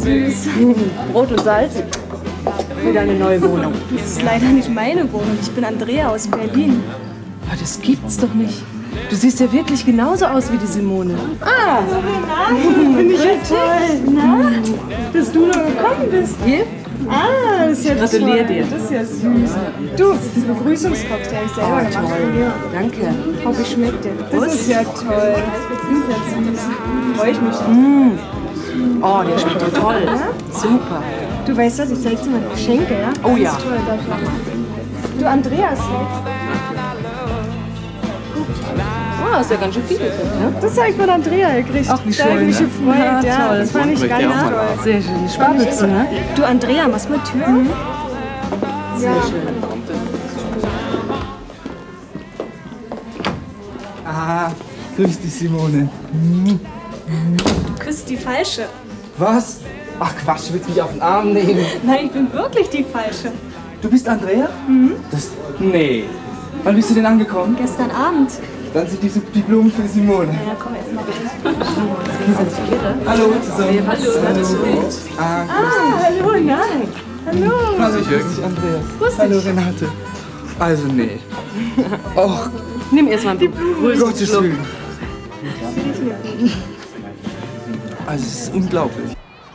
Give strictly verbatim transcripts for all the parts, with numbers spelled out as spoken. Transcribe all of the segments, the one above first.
süß. Brot und Salz für deine neue Wohnung. Das ist leider nicht meine Wohnung. Ich bin Andrea aus Berlin. Oh, das gibt's doch nicht. Du siehst ja wirklich genauso aus wie die Simone. Ah, finde ich ja toll. Na, dass du noch gekommen bist. Hier? Ah, das ist ja Gratuliere toll. dir. Das ist ja süß. Du, das ist ein Begrüßungskopf, der ich selber Oh, gemacht toll. habe. Danke. Ich hoffe, ich schmeckt dir. Das ist ja toll. Das ist ja süß. Freue ich mich. Mm. Oh, der schmeckt ja toll. Ja? Super. Du weißt was, ich zeig dir mal die Geschenke, ja? Oh ja. Das ist toll, darf ich auch mal. Du, Andreas jetzt. Oh, hast ja ganz schön viel gekriegt, ne? Das habe ich von Andrea gekriegt. Ach, wie Da habe ich schön, mich ne? gefreut. Ja, Ja, toll. das fand ich ganz toll. Sehr schön. Die Sparmütze, ne? Du, Andrea, machst mal Tür auf? Sehr schön. Ah, grüß dich, Simone. Du küsst die Falsche. Was? Ach Quatsch, du willst mich auf den Arm nehmen. Nein, ich bin wirklich die Falsche. Du bist Andrea? Mhm. Das... Nee. Wann bist du denn angekommen? Gestern Abend. Dann sind die, die Blumen für Simone. Ja, komm jetzt mal rein. Hallo zusammen. Hallo, hallo. Ah, Ah, hallo, nein. Hallo. hallo, grüß dich, Andreas. Hallo, Renate. Also, nee. Och, Nimm erstmal einen Gottes Begrüßungsschluck. Willen. Also, es ist unglaublich.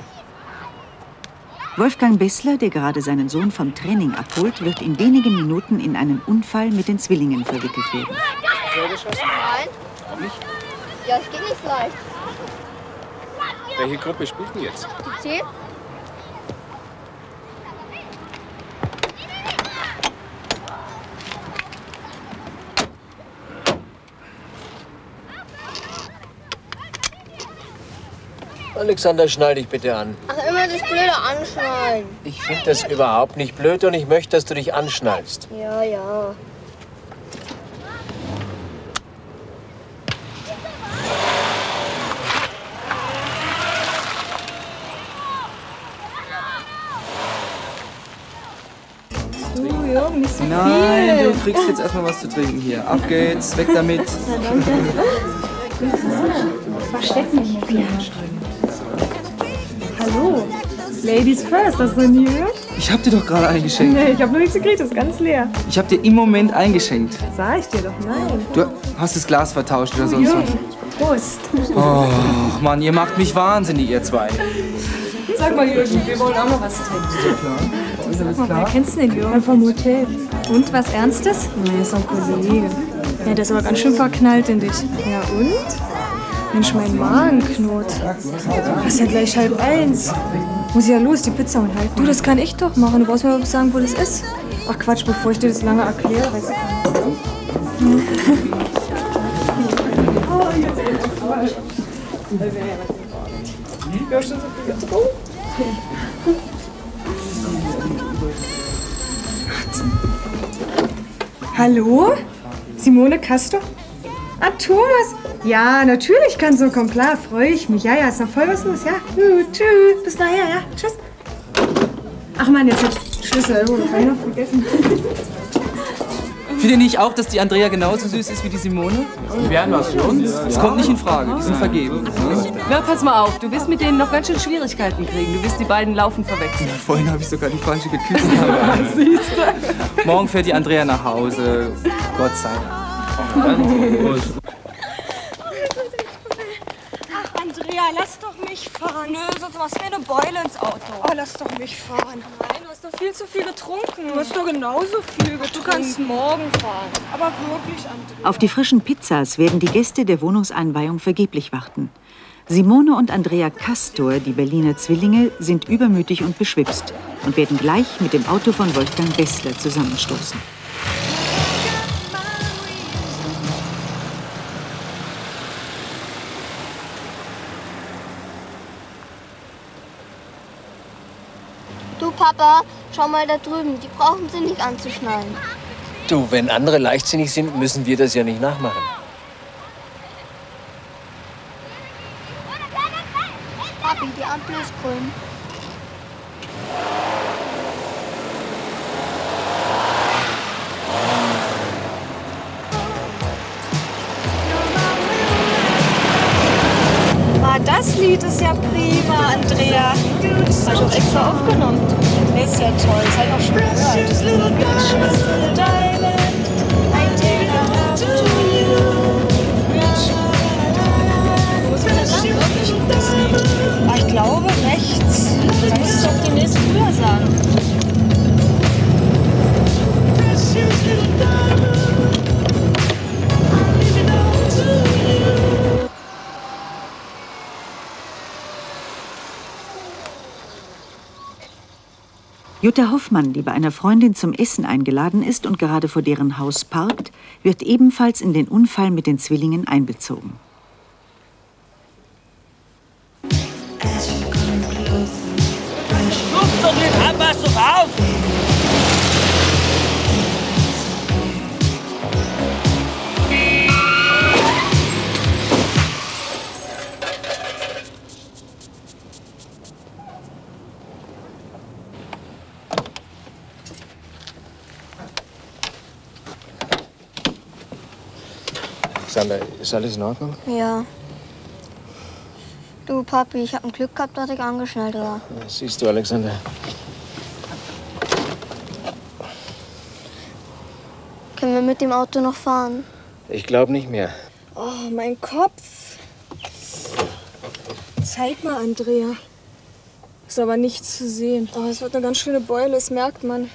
Wolfgang Bessler, der gerade seinen Sohn vom Training abholt, wird in wenigen Minuten in einen Unfall mit den Zwillingen verwickelt werden. Nein. Nicht? Ja, es geht nicht leicht. Welche Gruppe spielt denn jetzt? Die zehn? Alexander, schnall dich bitte an. Ach, immer das blöde Anschnallen. Ich finde das überhaupt nicht blöd und ich möchte, dass du dich anschnallst. Ja, ja. Du, Jürgen, nicht so Nein, viel. du kriegst jetzt erstmal was zu trinken hier. Ab geht's, weg damit. Versteck mich nicht mehr. Hallo. Ladies first, hast du noch nie gehört? Ich hab dir doch gerade eingeschenkt. Nee, ich habe noch nichts gekriegt, das ist ganz leer. Ich hab dir im Moment eingeschenkt. Sag ich dir doch, nein. Du hast das Glas vertauscht oder sonst was. Jürgen, Prost. Oh, Mann, ihr macht mich wahnsinnig, ihr zwei. Sag mal, Jürgen, wir wollen auch noch was trinken. Ist alles Wer kennst du den Jürgen? Vom Hotel. Und, was Ernstes? Nee, ist doch ein Kollege. Ja, der ist aber ganz schön verknallt in dich. Ja, und? Mensch, mein Magen knurrt. Das ist ja gleich halb eins. Muss ja los, die Pizza und halt. Du, das kann ich doch machen. Du brauchst mir aber sagen, wo das ist. Ach Quatsch, bevor ich dir das lange erkläre. Weißt du. Ja, schon so viel getrunken. Hallo? Simone Castor? Ah, Thomas? Ja, natürlich kannst du kommen. Klar, freue ich mich. Ja, ja, ist noch voll was los. Ja, gut, tschüss. Bis nachher, ja. Tschüss. Ach man, jetzt hat Schlüssel. Oh, hab ich noch vergessen. Findet ihr nicht auch, dass die Andrea genauso süß ist wie die Simone? Wären was für uns? Das kommt nicht in Frage, die sind vergeben. Na, pass mal auf, du wirst mit denen noch ganz schön Schwierigkeiten kriegen. Du wirst die beiden laufend verwechseln. Vorhin habe ich sogar die falsche geküsst. Morgen fährt die Andrea nach Hause. Gott sei Dank. Ach, Andrea, lass doch mich fahren. Nö, sonst machst du mir eine Beule ins Auto. Oh, lass doch mich fahren. Nein, du hast doch viel zu viel getrunken. Du hast doch genauso viel getrunken. Du kannst morgen fahren. Aber wirklich, Andrea. Auf die frischen Pizzas werden die Gäste der Wohnungseinweihung vergeblich warten. Simone und Andrea Castor, die Berliner Zwillinge, sind übermütig und beschwipst und werden gleich mit dem Auto von Wolfgang Bessler zusammenstoßen. Du, Papa, schau mal da drüben. Die brauchen sie nicht anzuschnallen. Du, wenn andere leichtsinnig sind, müssen wir das ja nicht nachmachen. Papi, die Ampel ist grün. War das Lied ist ja prima, Andrea. Hast du auch extra aufgenommen. Der ist ja toll, das habe ich auch schon gehört. Ich glaube rechts. Da musst du doch demnächst früher sagen. Jutta Hoffmann, die bei einer Freundin zum Essen eingeladen ist und gerade vor deren Haus parkt, wird ebenfalls in den Unfall mit den Zwillingen einbezogen. Sucht doch nicht an, pass doch auf! Alexander, ist alles in Ordnung? Ja. Du, Papi, ich hab ein Glück gehabt, dass ich angeschnallt war. Ja, siehst du, Alexander. Können wir mit dem Auto noch fahren? Ich glaube nicht mehr. Oh, mein Kopf. Zeig mal, Andrea. Ist aber nichts zu sehen. Oh, es wird eine ganz schöne Beule, das merkt man.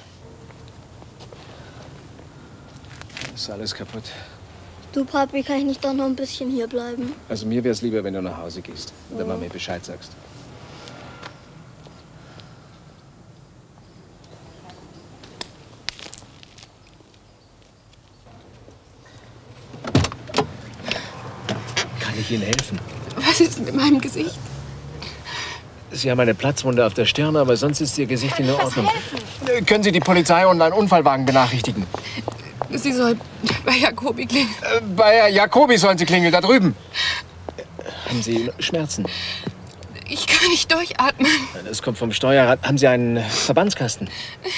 Ist alles kaputt. Du, Papi, kann ich nicht doch noch ein bisschen hier bleiben? Also mir wäre es lieber, wenn du nach Hause gehst und der Mama Bescheid sagst. Kann ich Ihnen helfen? Was ist mit meinem Gesicht? Sie haben eine Platzwunde auf der Stirn, aber sonst ist Ihr Gesicht in Ordnung. Können Sie die Polizei und einen Unfallwagen benachrichtigen? Sie soll bei Jacobi klingeln. Äh, bei Jacobi sollen Sie klingeln, da drüben. Äh, haben Sie Schmerzen? Ich kann nicht durchatmen. Das kommt vom Steuerrad. Haben Sie einen Verbandskasten?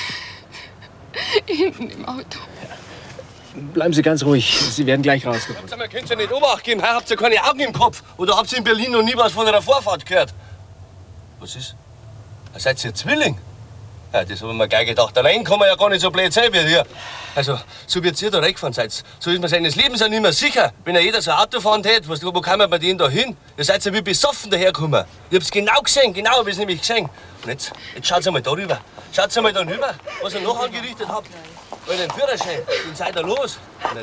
Hinten im Auto. Ja. Bleiben Sie ganz ruhig. Sie werden gleich rausgeholt. Sag mal, könnt ihr nicht Obacht geben? Habt ihr keine Augen im Kopf? Oder habt ihr in Berlin noch nie was von einer Vorfahrt gehört? Was ist? Seid ihr Zwilling? Ja, das hab ich mir gleich gedacht. Allein kann man ja gar nicht so blöd sein wie hier. Also, so wie ihr da weggefahren seid, so ist man seines Lebens auch nicht mehr sicher. Wenn ja jeder so ein Auto fahren hätte, was, wo kann man bei denen da hin? Ihr seid ja wie besoffen dahergekommen. Ich hab's genau gesehen, genau hab ich's nämlich gesehen. Und jetzt, jetzt schaut's einmal da rüber. Schaut's einmal da rüber, was ihr noch angerichtet habt. Weil den Führerschein, den seid ihr los.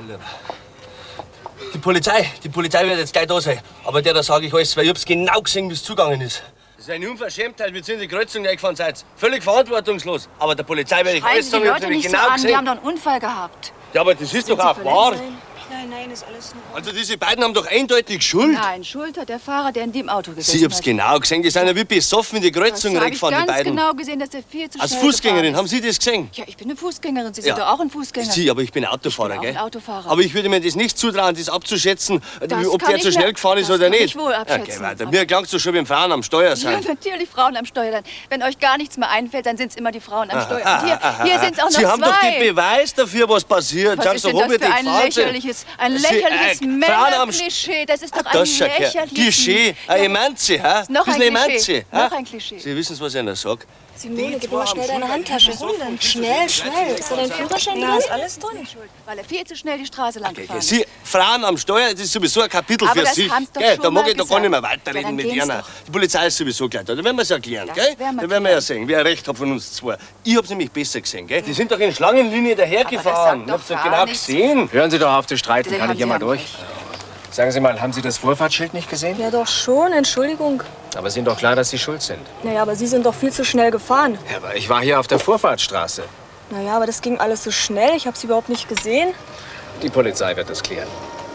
Die Polizei, die Polizei wird jetzt gleich da sein. Aber der da sage ich alles, weil ich hab's genau gesehen, wie es zugegangen ist. Das ist eine Unverschämtheit, wie ihr in die Kreuzung gefahren seid. Völlig verantwortungslos. Aber der Polizei werde ich alles sagen, ich hab's nämlich genau gesehen. Die haben doch einen Unfall gehabt. Ja, aber das ist doch auch wahr. Nein, nein, ist alles nur. Also diese beiden haben doch eindeutig Schuld. Nein, Schuld hat der Fahrer, der in dem Auto gesessen Sie hab's hat. genau gesehen, die sind ja wie besoffen in die Kreuzung Das hab reingefahren, ich die ganz beiden. genau gesehen, dass der viel zu Als schnell Fußgängerin, gefahren haben ist. Sie das gesehen? Ja, ich bin eine Fußgängerin, Sie sind Ja. doch auch ein Fußgänger. Sie, aber ich bin Autofahrer, ich bin gell? auch ein Autofahrer. Aber ich würde mir das nicht zutrauen, das abzuschätzen, Das ob kann der ich zu schnell mir- gefahren ist das oder kann nicht. ich wohl abschätzen. Okay, weiter. Mir klang's doch schon, wenn Frauen am Steuer Ja, sind. natürlich Frauen am Steuer. Wenn euch gar nichts mehr einfällt, dann sind es immer die Frauen am Steuer. Aha, Und hier, aha, hier aha. sind es auch noch Sie haben zwei. doch den Beweis dafür, was passiert. Was Schauen ist Sie denn doch, das wie für die ein gefahren sind. lächerliches, ein Sie- lächerliches äh, Frauen am Männerklischee? Das ist doch Ach, ein das ist ein lächerliches... Klischee, ein Emanze, hä? Noch ein Bisschen Klischee. Emanze, hä? Noch ein Klischee. Sie wissen, was ich Ihnen sage. Simone, gib mir mal schnell deine Handtasche. Warum denn? Schnell, schnell. Ist da dein Führerschein drin? Ja, ist alles drin. Weil er viel zu schnell die Straße lang gefahren ist. Sie, Frauen am Steuer, das ist sowieso ein Kapitel Aber für das sich. haben's doch Gell, schon da mag mal ich doch gar nicht mehr gesagt. weiterreden Ja, dann mit gehen's Ihnen. doch. Die Polizei ist sowieso gleich da. Da werden wir es erklären, Das gell? werden wir Da werden wir ja klären. sehen, wer recht hat von uns zwei. Ich hab's nämlich besser gesehen, gell? Die sind doch in Schlangenlinie dahergefahren. Ich doch hab's doch gar genau nichts. gesehen. Hören Sie doch auf zu streiten. Den Kann haben ich hier Sie mal ja durch? Sagen Sie mal, haben Sie das Vorfahrtsschild nicht gesehen? Ja, doch schon. Entschuldigung. Aber es ist Ihnen doch klar, dass Sie schuld sind. Naja, aber Sie sind doch viel zu schnell gefahren. Ja, aber ich war hier auf der Vorfahrtsstraße. Naja, aber das ging alles so schnell. Ich habe Sie überhaupt nicht gesehen. Die Polizei wird das klären.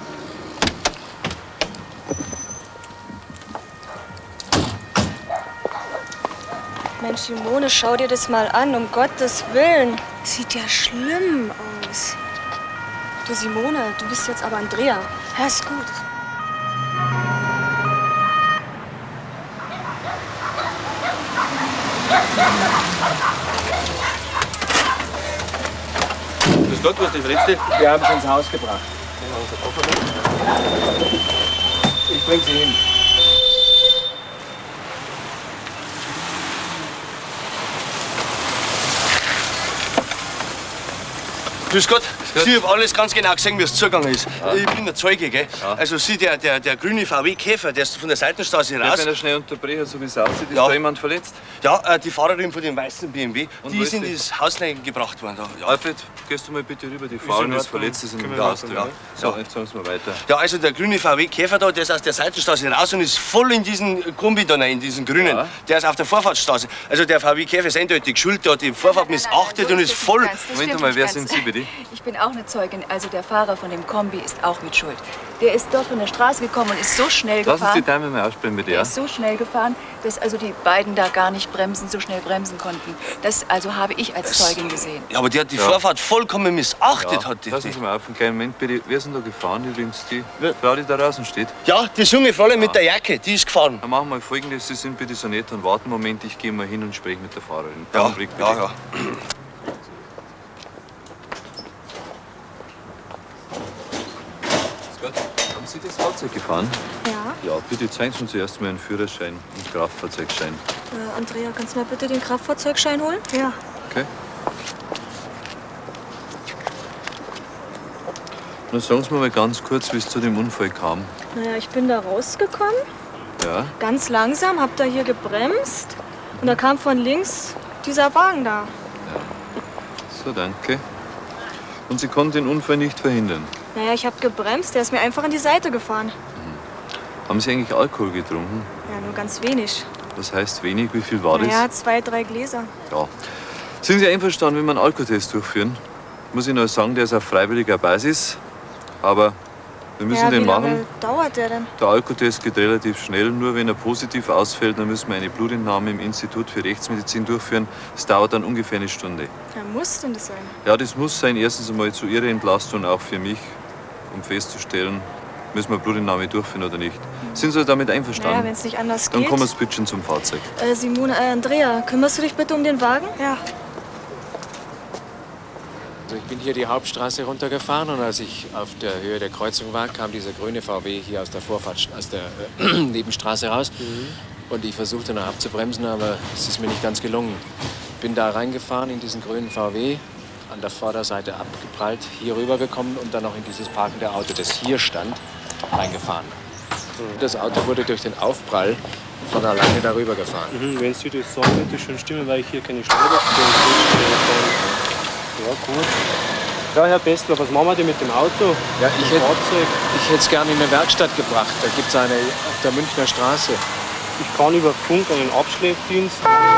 Mensch, Simone, schau dir das mal an, um Gottes Willen. Sieht ja schlimm aus. Du, Simone, du bist jetzt aber Andrea. Ja, ist gut. Grüß Gott, wo ist die Verletzte? Wir haben sie ins Haus gebracht. Ich bring sie hin. Grüß Gott. Sie haben alles ganz genau gesehen, wie es zugegangen ist. Ja. Ich bin der Zeuge, gell? Ja. Also Sie, der, der, der grüne V W Käfer, der ist von der Seitenstraße raus. Ich kann schnell unterbrechen, so wie es aussieht. Ist Ja. da jemand verletzt? Ja, äh, die Fahrerin von dem weißen B M W, Und die wo ist in ist die? das Haus gebracht worden. Da. Ja. Alfred, gehst du mal bitte rüber. Die Fahrerin ist verletzt, ist in dem Haus drin. Ja. So, jetzt sagen Sie mal weiter. Ja, also der grüne V W Käfer da, der ist aus der Seitenstraße raus und ist voll in diesen Kombi da rein, in diesen grünen. Ja. Der ist auf der Vorfahrtsstraße. Also der V W Käfer ist eindeutig schuld, der hat die Vorfahrt missachtet und ist voll... Moment mal, wer sind Sie bitte? Ich bin auch eine Zeugin. Also der Fahrer von dem Kombi ist auch mit Schuld. Der ist dort von der Straße gekommen und ist so schnell Lass uns gefahren. die Dame mal aussprechen, bitte, Der ja? ist so schnell gefahren, dass also die beiden da gar nicht bremsen, so schnell bremsen konnten. Das also habe ich als Zeugin gesehen. Ja, aber die hat die Ja. Vorfahrt vollkommen missachtet. Ja. Hat die, Lassen Sie mal auf einen kleinen Moment, bitte. Wer ist denn da gefahren? Übrigens die Frau, die da draußen steht. Ja, das junge Fräulein mit der Jacke, die ist gefahren. Dann machen wir Folgendes. Sie sind bitte so nett und warten einen Moment. Ich gehe mal hin und spreche mit der Fahrerin. Ja, Augenblick, bitte. ja, ja. Gott, haben Sie das Fahrzeug gefahren? Ja. Ja, bitte zeigen Sie uns zuerst mal einen Führerschein und Kraftfahrzeugschein. Äh, Andrea, kannst du mir bitte den Kraftfahrzeugschein holen? Ja. Okay? Na, sagen Sie mir mal ganz kurz, wie es zu dem Unfall kam. Naja, ich bin da rausgekommen, Ja? ganz langsam, hab da hier gebremst. Und da kam von links dieser Wagen da. So, danke. Und Sie konnten den Unfall nicht verhindern. Naja, ich hab gebremst, der ist mir einfach an die Seite gefahren. Haben Sie eigentlich Alkohol getrunken? Ja, nur ganz wenig. Das heißt wenig. Wie viel war das? Naja, zwei, drei Gläser. Ja. Sind Sie einverstanden, wenn wir einen Alkotest durchführen? Muss ich noch sagen, der ist auf freiwilliger Basis. Aber wir müssen ja, den wie lange machen. dauert der denn? Der Alkotest geht relativ schnell. Nur wenn er positiv ausfällt, dann müssen wir eine Blutentnahme im Institut für Rechtsmedizin durchführen. Das dauert dann ungefähr eine Stunde. Ja, muss denn das sein? Ja, das muss sein. Erstens einmal zu Ihrer Entlastung, auch für mich, um festzustellen, müssen wir Blutentnahme durchführen oder nicht. Sind Sie damit einverstanden? Naja, wenn es nicht anders Dann geht. kommen wir switchen zum Fahrzeug. Äh, Simone, äh, Andrea, kümmerst du dich bitte um den Wagen? Ja. Also ich bin hier die Hauptstraße runtergefahren und als ich auf der Höhe der Kreuzung war, kam dieser grüne V W hier aus der Vorfahrt, aus der äh, Nebenstraße raus. Mhm. Und ich versuchte noch abzubremsen, aber es ist mir nicht ganz gelungen. Bin da reingefahren in diesen grünen V W, an der Vorderseite abgeprallt, hier rübergekommen und dann noch in dieses parkende Auto, das hier stand, reingefahren. Das Auto wurde durch den Aufprall von alleine darüber gefahren. Mhm, wenn Sie das sagen, wird das schon stimmen, weil ich hier keine Steuerstelle habe. Ja, gut. Ja, Herr Bessler, was machen wir denn mit dem Auto? Ja, ich hätte, Fahrzeug? ich hätte es gerne in eine Werkstatt gebracht. Da gibt es eine auf der Münchner Straße. Ich kann über Funk einen Abschleppdienst.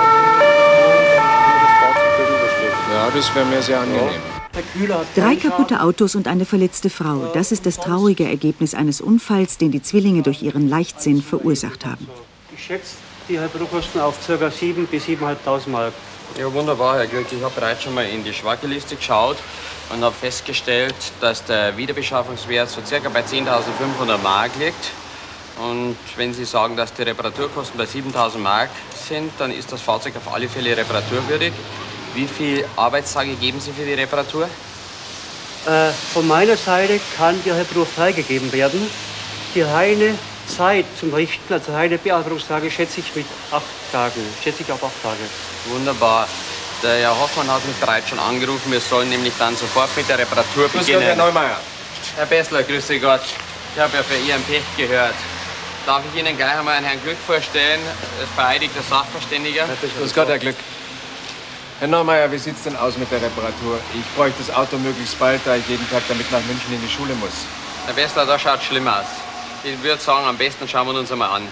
Ja, das wäre mir sehr angenehm. Drei kaputte Autos und eine verletzte Frau. Das ist das traurige Ergebnis eines Unfalls, den die Zwillinge durch ihren Leichtsinn verursacht haben. Ich schätze die Reparaturkosten auf ca. sieben bis siebentausendfünfhundert Mark. Ja, wunderbar, Herr Glück. Ich habe bereits schon mal in die Schwackeliste geschaut und habe festgestellt, dass der Wiederbeschaffungswert so circa bei zehntausendfünfhundert Mark liegt. Und wenn Sie sagen, dass die Reparaturkosten bei siebentausend Mark sind, dann ist das Fahrzeug auf alle Fälle reparaturwürdig. Wie viele Arbeitstage geben Sie für die Reparatur? Äh, von meiner Seite kann die Reparatur freigegeben werden. Die reine Zeit zum Richten, also reine Bearbeitungstage, schätze ich mit acht Tagen. Schätze ich auf acht Tage. Wunderbar. Der Herr Hoffmann hat mich bereits schon angerufen. Wir sollen nämlich dann sofort mit der Reparatur Grüß beginnen. Gott, Herr Neumeier. Herr Bessler, grüße Gott. Ich habe ja für Ihren Pech gehört. Darf ich Ihnen gleich einmal einen Herrn Glück vorstellen, vereidigter Sachverständiger? Grüß Gott, Herr Glück. Herr Neumeier, wie sieht's denn aus mit der Reparatur? Ich bräuchte das Auto möglichst bald, da ich jeden Tag damit nach München in die Schule muss. Herr Bessler, das schaut schlimm aus. Ich würde sagen, am besten schauen wir uns einmal an.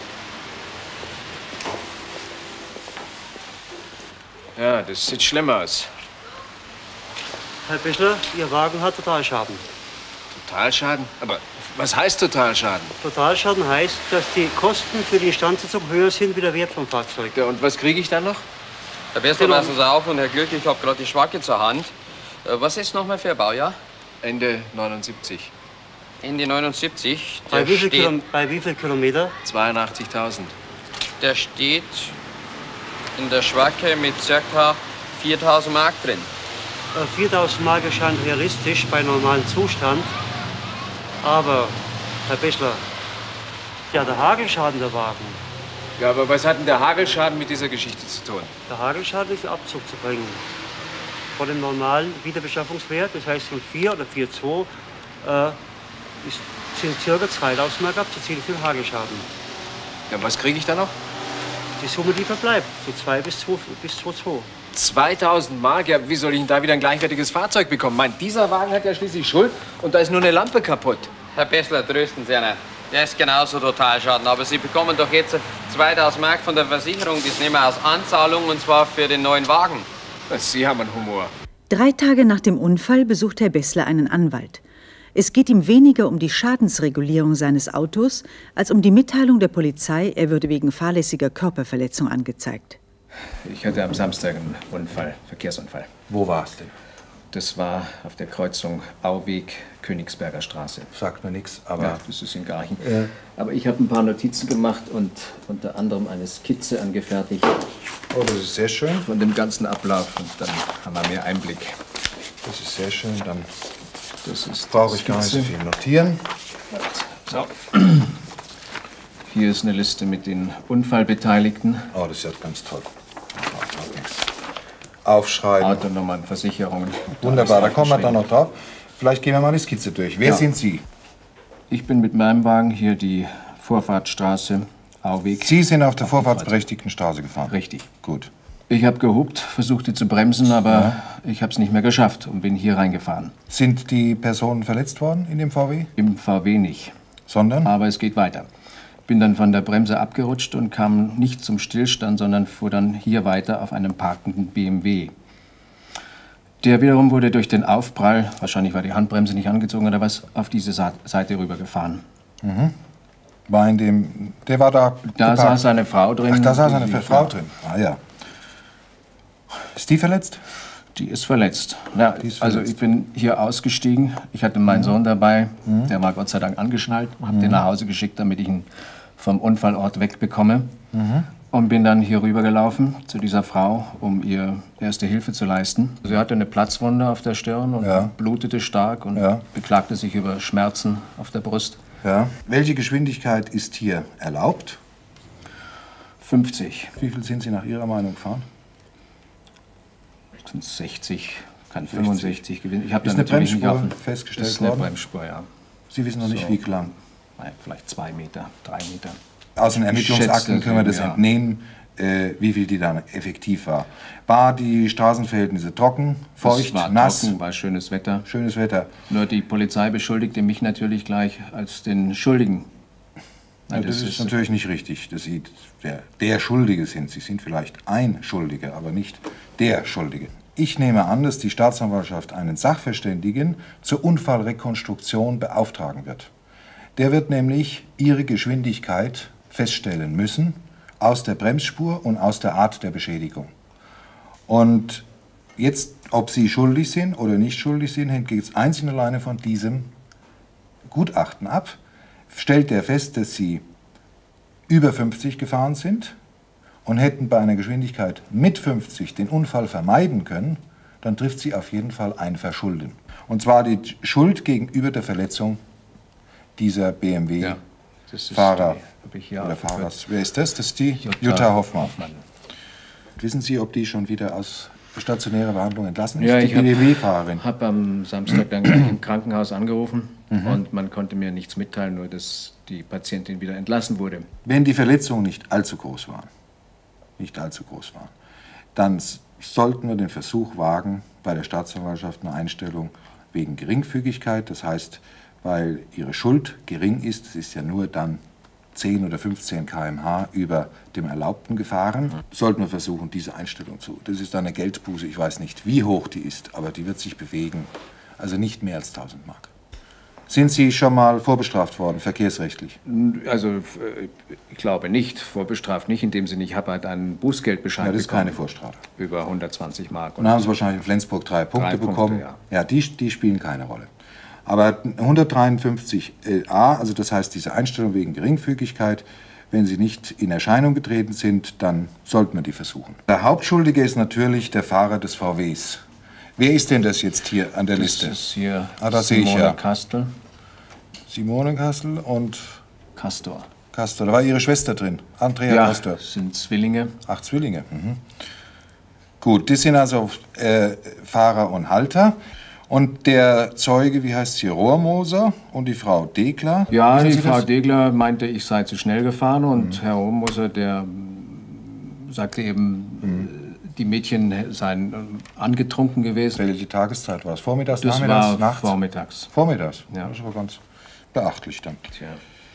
Ja, das sieht schlimm aus. Herr Bessler, Ihr Wagen hat Totalschaden. Totalschaden? Aber was heißt Totalschaden? Totalschaden heißt, dass die Kosten für die Instandsetzung höher sind wie der Wert vom Fahrzeug. Ja, und was kriege ich dann noch? Herr Bessler, passen Sie auf und Herr Glück, ich habe gerade die Schwacke zur Hand. Was ist noch mal für ein Baujahr? Ende neunundsiebzig. Ende neunundsiebzig. Bei Der wie, viel steht, Kilom bei wie viel Kilometer? zweiundachtzigtausend. der steht in der Schwacke mit ca. viertausend Mark drin. Äh, viertausend Mark erscheint realistisch bei normalem Zustand. Aber, Herr Bessler, ja, der Hagelschaden der Wagen. Ja, aber was hat denn der Hagelschaden mit dieser Geschichte zu tun? Der Hagelschaden ist Abzug zu bringen. vor dem normalen Wiederbeschaffungswert, das heißt von vier oder vier Komma zwei, äh, ist, sind ca. zweitausend Mark abzuziehen für Hagelschaden. Ja, was kriege ich da noch? Die Summe, die verbleibt, so zwei bis zwei Komma zwei. zweitausend Mark? Ja, wie soll ich denn da wieder ein gleichwertiges Fahrzeug bekommen? Mein, dieser Wagen hat ja schließlich Schuld und da ist nur eine Lampe kaputt. Herr Bessler, trösten Sie einen. Der ist genauso Totalschaden. Aber Sie bekommen doch jetzt zweitausend Mark von der Versicherung. Das nehmen wir als Anzahlung und zwar für den neuen Wagen. Sie haben einen Humor. Drei Tage nach dem Unfall besucht Herr Bessler einen Anwalt. Es geht ihm weniger um die Schadensregulierung seines Autos, als um die Mitteilung der Polizei, er würde wegen fahrlässiger Körperverletzung angezeigt. Ich hatte am Samstag einen Unfall, Verkehrsunfall. Wo war es denn? Das war auf der Kreuzung Auweg, Königsberger Straße. Sagt mir nichts, aber... Ja, das ist in Garching. Ja. Aber ich habe ein paar Notizen gemacht und unter anderem eine Skizze angefertigt. Oh, das ist sehr schön. Von dem ganzen Ablauf und dann haben wir mehr Einblick. Das ist sehr schön, dann das ist brauche ich gar nicht so viel notieren. So. Hier ist eine Liste mit den Unfallbeteiligten. Oh, das ist ja ganz toll. Aufschreiben. Autonummern, Versicherungen. Wunderbar, da kommen wir dann noch drauf. Vielleicht gehen wir mal die Skizze durch. Wer Ja. sind Sie? Ich bin mit meinem Wagen hier die Vorfahrtstraße, Auweg. Sie sind auf der vorfahrtsberechtigten Straße gefahren? Richtig. Gut. Ich habe gehupt, versuchte zu bremsen, aber ja. ich habe es nicht mehr geschafft und bin hier reingefahren. Sind die Personen verletzt worden in dem V W? Im V W nicht. Sondern? Aber es geht weiter. Bin dann von der Bremse abgerutscht und kam nicht zum Stillstand, sondern fuhr dann hier weiter auf einem parkenden B M W. Der wiederum wurde durch den Aufprall, wahrscheinlich war die Handbremse nicht angezogen oder was, auf diese Seite rübergefahren. Mhm. War in dem, der war da... Da geparkt. saß eine Frau drin. Ach, da saß eine Frau drin. Ah ja. Ist die verletzt? Die ist verletzt. Ja, die ist also verletzt. ich bin hier ausgestiegen. Ich hatte meinen Mhm. Sohn dabei. Mhm. Der war Gott sei Dank angeschnallt. Habe Mhm. den nach Hause geschickt, damit ich ihn vom Unfallort wegbekomme. Mhm. Und bin dann hier rübergelaufen zu dieser Frau, um ihr Erste Hilfe zu leisten. Sie hatte eine Platzwunde auf der Stirn und Ja. blutete stark und Ja. beklagte sich über Schmerzen auf der Brust. Ja. Welche Geschwindigkeit ist hier erlaubt? fünfzig. Wie viel sind Sie nach Ihrer Meinung gefahren? Das sind sechzig, kann sechzig. fünfundsechzig gewinnen. Ich habe Ist dann eine natürlich nicht Bremsspur auf den- festgestellt Das ist eine worden? Bremsspur, ja. Sie wissen noch nicht, So. wie lang. Nein, vielleicht zwei Meter, drei Meter. Aus den Ich Ermittlungsakten schätze, können wir das ja. entnehmen, äh, wie viel die dann effektiv war. War die Straßenverhältnisse trocken, feucht, Es war nass? trocken, war schönes Wetter. Schönes Wetter. Nur die Polizei beschuldigte mich natürlich gleich als den Schuldigen. Ja, das, ist, natürlich nicht richtig, dass Sie der, der Schuldige sind. Sie sind vielleicht ein Schuldiger, aber nicht der Schuldige. Ich nehme an, dass die Staatsanwaltschaft einen Sachverständigen zur Unfallrekonstruktion beauftragen wird. Der wird nämlich Ihre Geschwindigkeit feststellen müssen aus der Bremsspur und aus der Art der Beschädigung. Und jetzt, ob Sie schuldig sind oder nicht schuldig sind, hängt jetzt einzig und alleine von diesem Gutachten ab. Stellt er fest, dass Sie über fünfzig gefahren sind und hätten bei einer Geschwindigkeit mit fünfzig den Unfall vermeiden können, dann trifft Sie auf jeden Fall ein Verschulden. Und zwar die Schuld gegenüber der Verletzung dieser B M W-Fahrer oder Fahrers. Wer ist das? Das ist die Jutta, Jutta Hoffmann. Hoffmann. Wissen Sie, ob die schon wieder aus stationärer Behandlung entlassen ist? Ja, die ich B M W-Fahrerin. habe am Samstag dann gleich im Krankenhaus angerufen Mhm. und man konnte mir nichts mitteilen, nur dass die Patientin wieder entlassen wurde. Wenn die Verletzungen nicht allzu groß waren, nicht allzu groß waren, dann s- sollten wir den Versuch wagen, bei der Staatsanwaltschaft eine Einstellung wegen Geringfügigkeit, das heißt, weil ihre Schuld gering ist, es ist ja nur dann zehn oder fünfzehn Kilometer pro Stunde über dem Erlaubten gefahren, sollten wir versuchen, diese Einstellung zu. Das ist eine Geldbuße, ich weiß nicht, wie hoch die ist, aber die wird sich bewegen, also nicht mehr als tausend Mark. Sind Sie schon mal vorbestraft worden, verkehrsrechtlich? Also äh, ich glaube nicht, vorbestraft nicht, in dem Sinne, ich habe halt einen Bußgeldbescheid Ja, das ist bekommen. keine Vorstrafe. Über hundertzwanzig Mark. Und dann haben Sie wahrscheinlich in Flensburg drei Punkte Punkte, bekommen. ja. Ja, die, die spielen keine Rolle. Aber hundertdreiundfünfzig a, also das heißt diese Einstellung wegen Geringfügigkeit, wenn sie nicht in Erscheinung getreten sind, dann sollten wir die versuchen. Der Hauptschuldige ist natürlich der Fahrer des V Ws. Wer ist denn das jetzt hier an der Liste? Das ist hier ah, das sehe ich Simone ja. Kastel. Simone Kastel und Castor. Castor. Da war Ihre Schwester drin, Andrea Ja, Castor. das sind Zwillinge. Ach, Zwillinge. Mhm. Gut, das sind also äh, Fahrer und Halter. Und der Zeuge, wie heißt sie, Rohrmoser und die Frau Degler? Ja, Wissen die Sie Frau das? Degler meinte, ich sei zu schnell gefahren. Und Mhm. Herr Rohrmoser, der sagte eben, Mhm. die Mädchen seien äh, angetrunken gewesen. Welche Tageszeit war es? Vormittags, Das nachmittags, war nachts? vormittags. Vormittags? Ja. Das ist aber ganz beachtlich dann. Tja.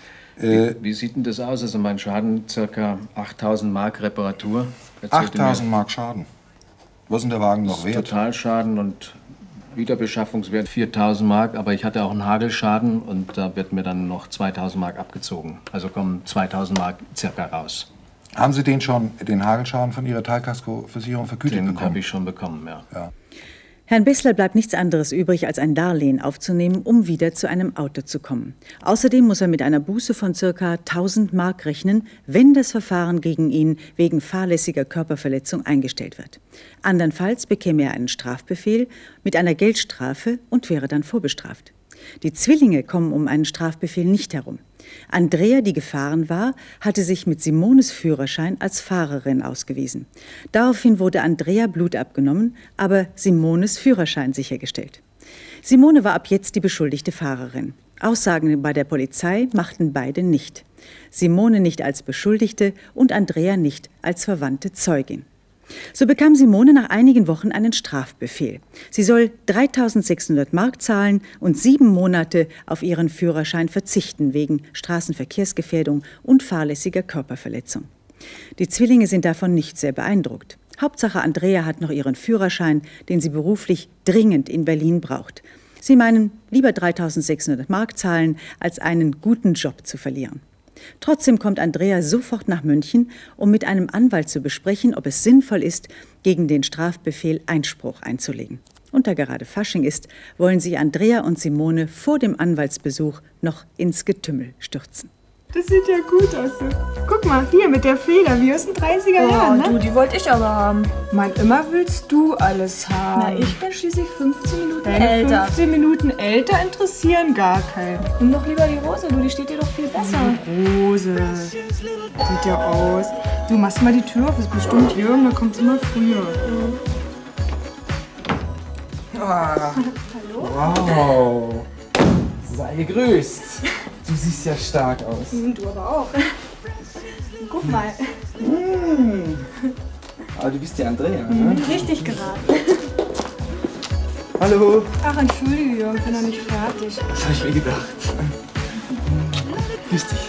Äh, wie, wie sieht denn das aus? Also mein Schaden, circa achttausend Mark Reparatur. Erzählte achttausend mir. Mark Schaden. Was ist denn der Wagen noch wert? Totalschaden und Wiederbeschaffungswert viertausend Mark. Aber ich hatte auch einen Hagelschaden und da wird mir dann noch zweitausend Mark abgezogen. Also kommen zweitausend Mark circa raus. Haben Sie den schon, den Hagelschaden von Ihrer Teilkaskoversicherung vergütet Den bekommen? habe ich schon bekommen, ja. ja. Herrn Bessler bleibt nichts anderes übrig, als ein Darlehen aufzunehmen, um wieder zu einem Auto zu kommen. Außerdem muss er mit einer Buße von ca. tausend Mark rechnen, wenn das Verfahren gegen ihn wegen fahrlässiger Körperverletzung eingestellt wird. Andernfalls bekäme er einen Strafbefehl mit einer Geldstrafe und wäre dann vorbestraft. Die Zwillinge kommen um einen Strafbefehl nicht herum. Andrea, die gefahren war, hatte sich mit Simones Führerschein als Fahrerin ausgewiesen. Daraufhin wurde Andrea Blut abgenommen, aber Simones Führerschein sichergestellt. Simone war ab jetzt die beschuldigte Fahrerin. Aussagen bei der Polizei machten beide nicht. Simone nicht als Beschuldigte und Andrea nicht als verwandte Zeugin. So bekam Simone nach einigen Wochen einen Strafbefehl. Sie soll dreitausendsechshundert Mark zahlen und sieben Monate auf ihren Führerschein verzichten wegen Straßenverkehrsgefährdung und fahrlässiger Körperverletzung. Die Zwillinge sind davon nicht sehr beeindruckt. Hauptsache Andrea hat noch ihren Führerschein, den sie beruflich dringend in Berlin braucht. Sie meinen, lieber dreitausendsechshundert Mark zahlen, als einen guten Job zu verlieren. Trotzdem kommt Andrea sofort nach München, um mit einem Anwalt zu besprechen, ob es sinnvoll ist, gegen den Strafbefehl Einspruch einzulegen. Und da gerade Fasching ist, wollen sich Andrea und Simone vor dem Anwaltsbesuch noch ins Getümmel stürzen. Das sieht ja gut aus. Guck mal, hier mit der Feder, wie aus den dreißiger Jahren, ne? Du, die wollte ich aber haben. Mann, immer willst du alles haben. Na, ich bin schließlich fünfzehn Minuten Deine älter. fünfzehn Minuten älter interessieren gar keinen. Nimm doch lieber die Rose, du, die steht dir doch viel besser. Die Rose. Sieht ja aus. Du machst mal die Tür auf, ist bestimmt Jürgen, da kommt's immer früher. Ah. Hallo? Wow. Sei gegrüßt. Du siehst ja stark aus. Du aber auch. Guck mal. Mmh. Aber du bist die Andrea, Mhm, ne? richtig geraten. Hallo. Ach, entschuldige, Jürgen, ich bin noch nicht fertig. Das habe ich mir gedacht. Grüß dich.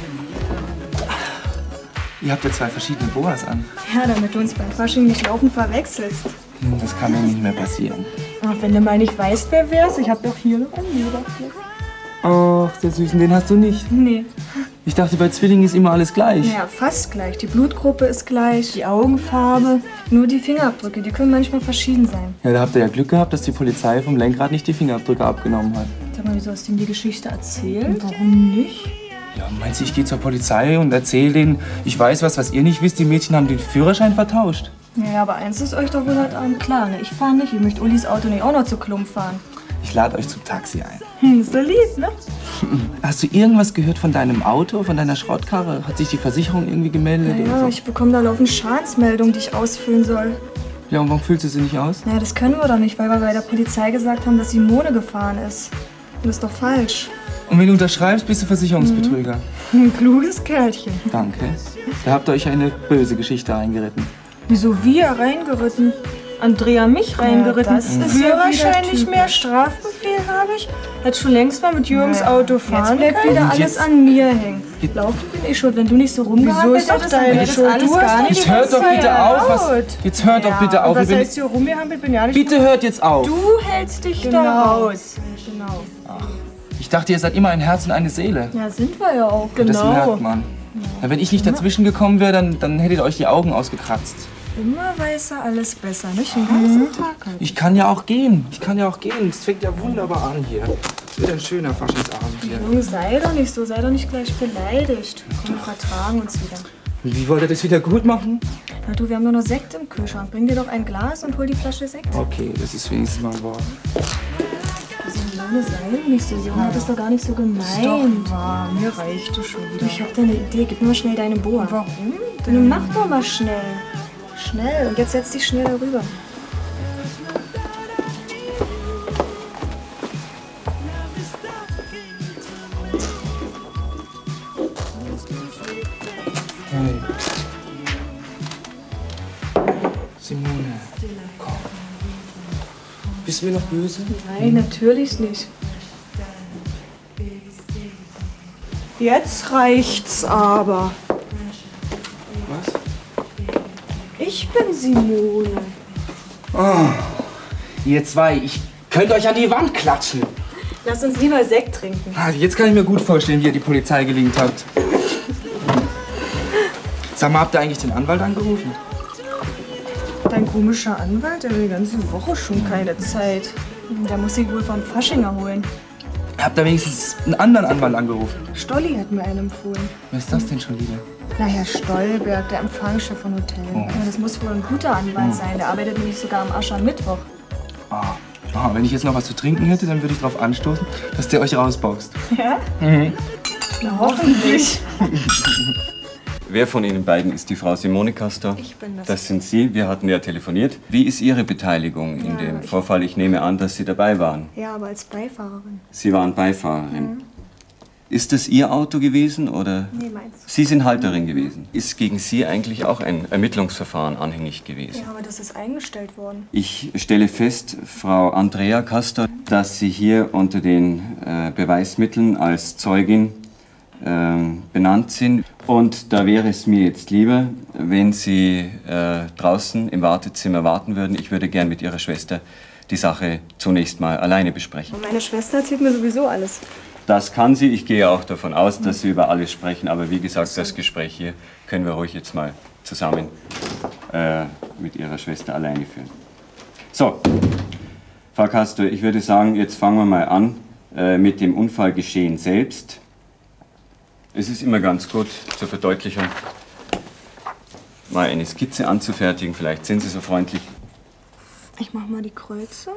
Ihr habt ja zwei verschiedene Boas an. Ja, damit du uns beim Fasching nicht laufend verwechselst. Das kann mir nicht mehr passieren. Ach, wenn du mal nicht weißt, wer wär's, ich hab doch hier noch einen Lederfleck. Ach, der Süßen, den hast du nicht. Nee. Ich dachte, bei Zwillingen ist immer alles gleich. Ja, fast gleich. Die Blutgruppe ist gleich, die Augenfarbe, nur die Fingerabdrücke, die können manchmal verschieden sein. Ja, da habt ihr ja Glück gehabt, dass die Polizei vom Lenkrad nicht die Fingerabdrücke abgenommen hat. Sag mal, wieso hast du ihm die Geschichte erzählt? Warum nicht? Ja, meinst du, ich gehe zur Polizei und erzähle denen, ich weiß was, was ihr nicht wisst, die Mädchen haben den Führerschein vertauscht. Ja, aber eins ist euch doch wohl heute Abend klar, ne? Ich fahre nicht, ihr möchtet Ulis Auto nicht auch noch zu Klump fahren. Ich lade euch zum Taxi ein. Hm, ist so lieb, ne? Hast du irgendwas gehört von deinem Auto, von deiner Schrottkarre? Hat sich die Versicherung irgendwie gemeldet? Na oder ja, so? ich bekomme da laufend Schadensmeldungen, die ich ausfüllen soll. Ja, und warum füllst du sie nicht aus? Naja, das können wir doch nicht, weil wir bei der Polizei gesagt haben, dass Simone gefahren ist. Und das ist doch falsch. Und wenn du unterschreibst, bist du Versicherungsbetrüger. Ein kluges Kerlchen. Danke. Da habt ihr euch eine böse Geschichte eingeritten. Wieso wir reingeritten? Andrea mich reingeritten. das ist Führerschein ja wieder nicht mehr, Strafbefehl habe ich. Hätte schon längst mal mit Jürgens Ja, Auto jetzt fahren bleibt können. wieder Und alles jetzt an mir hängen. Laufen bin ich schuld, wenn du nicht so rumgehauen bist. Wieso ist doch deine Schuld? Du hast doch Jetzt die hört doch ganze bitte Zeit auf. Was, laut. jetzt hört doch bitte auf. Und was Ich bin- heißt hier rumgehampelt? Bin ja nicht Bitte hört jetzt auf. Du hältst dich Genau. da raus. Genau. Ich dachte, ihr seid immer ein Herz und eine Seele. Ja, sind wir ja auch. Das Genau. merkt man. Ja, wenn ich nicht dazwischen gekommen wäre, dann, dann hättet ihr euch die Augen ausgekratzt. Immer weiß er alles besser, nicht? Den ganzen Tag halt. Ich kann ja auch gehen. Ich kann ja auch gehen. Es fängt ja wunderbar an hier. Es wird ein schöner Faschingsabend hier. Junge, sei doch nicht so, sei doch nicht gleich beleidigt. Komm, wir vertragen uns wieder. Wie wollt ihr das wieder gut machen? Na du, wir haben nur noch Sekt im Kühlschrank. Bring dir doch ein Glas und hol die Flasche Sekt. Okay, das ist wenigstens mal ein Wort. Simone, sei nicht so. Simone hat das doch gar nicht so gemeint. Ist doch wahr, mir reicht es schon wieder. Ich hab da eine Idee. Gib mir mal schnell deine Boa. Warum Du mach doch mal schnell. Schnell, und jetzt setz dich schnell darüber. Hey. Simone, komm. Bist du mir noch böse? Nein, natürlich nicht. Jetzt reicht's aber. Was? Ich bin Simone. Oh, ihr zwei, ich könnte euch an die Wand klatschen. Lass uns lieber Sekt trinken. Ah, jetzt kann ich mir gut vorstellen, wie ihr die Polizei gelingt habt. Sag mal, habt ihr eigentlich den Anwalt angerufen? Dein komischer Anwalt, der will die ganze Woche schon keine Zeit. Der muss sich wohl von Faschinger holen. Habt ihr wenigstens einen anderen Anwalt angerufen? Stolli hat mir einen empfohlen. Wer ist das denn schon wieder? Na, Herr Stolberg, der Empfangschef von Hotel. Oh. Ja, das muss wohl ein guter Anwalt Oh. sein. Der arbeitet nämlich sogar am Aschermittwoch. Ah. Ah, wenn ich jetzt noch was zu trinken hätte, dann würde ich darauf anstoßen, dass der euch rausboxt. Ja? Mhm. Na, hoffentlich. Wer von Ihnen beiden ist die Frau Simone Castor? Ich bin das. Das sind Sie. Wir hatten ja telefoniert. Wie ist Ihre Beteiligung in Ja, dem ich- Vorfall? Ich nehme an, dass Sie dabei waren. Ja, aber als Beifahrerin. Sie waren Beifahrerin. Mhm. Ist es Ihr Auto gewesen oder? Nee, meins. Sie sind Halterin gewesen. Ist gegen Sie eigentlich auch ein Ermittlungsverfahren anhängig gewesen? Ja, aber das ist eingestellt worden. Ich stelle fest, Frau Andrea Castor, dass Sie hier unter den äh, Beweismitteln als Zeugin ähm, benannt sind. Und da wäre es mir jetzt lieber, wenn Sie äh, draußen im Wartezimmer warten würden. Ich würde gern mit Ihrer Schwester die Sache zunächst mal alleine besprechen. Und meine Schwester erzählt mir sowieso alles. Das kann sie. Ich gehe auch davon aus, dass Sie über alles sprechen. Aber wie gesagt, das Gespräch hier können wir ruhig jetzt mal zusammen äh, mit Ihrer Schwester alleine führen. So, Frau Castor, ich würde sagen, jetzt fangen wir mal an äh, mit dem Unfallgeschehen selbst. Es ist immer ganz gut zur Verdeutlichung, mal eine Skizze anzufertigen. Vielleicht sind Sie so freundlich. Ich mach mal die Kreuzung.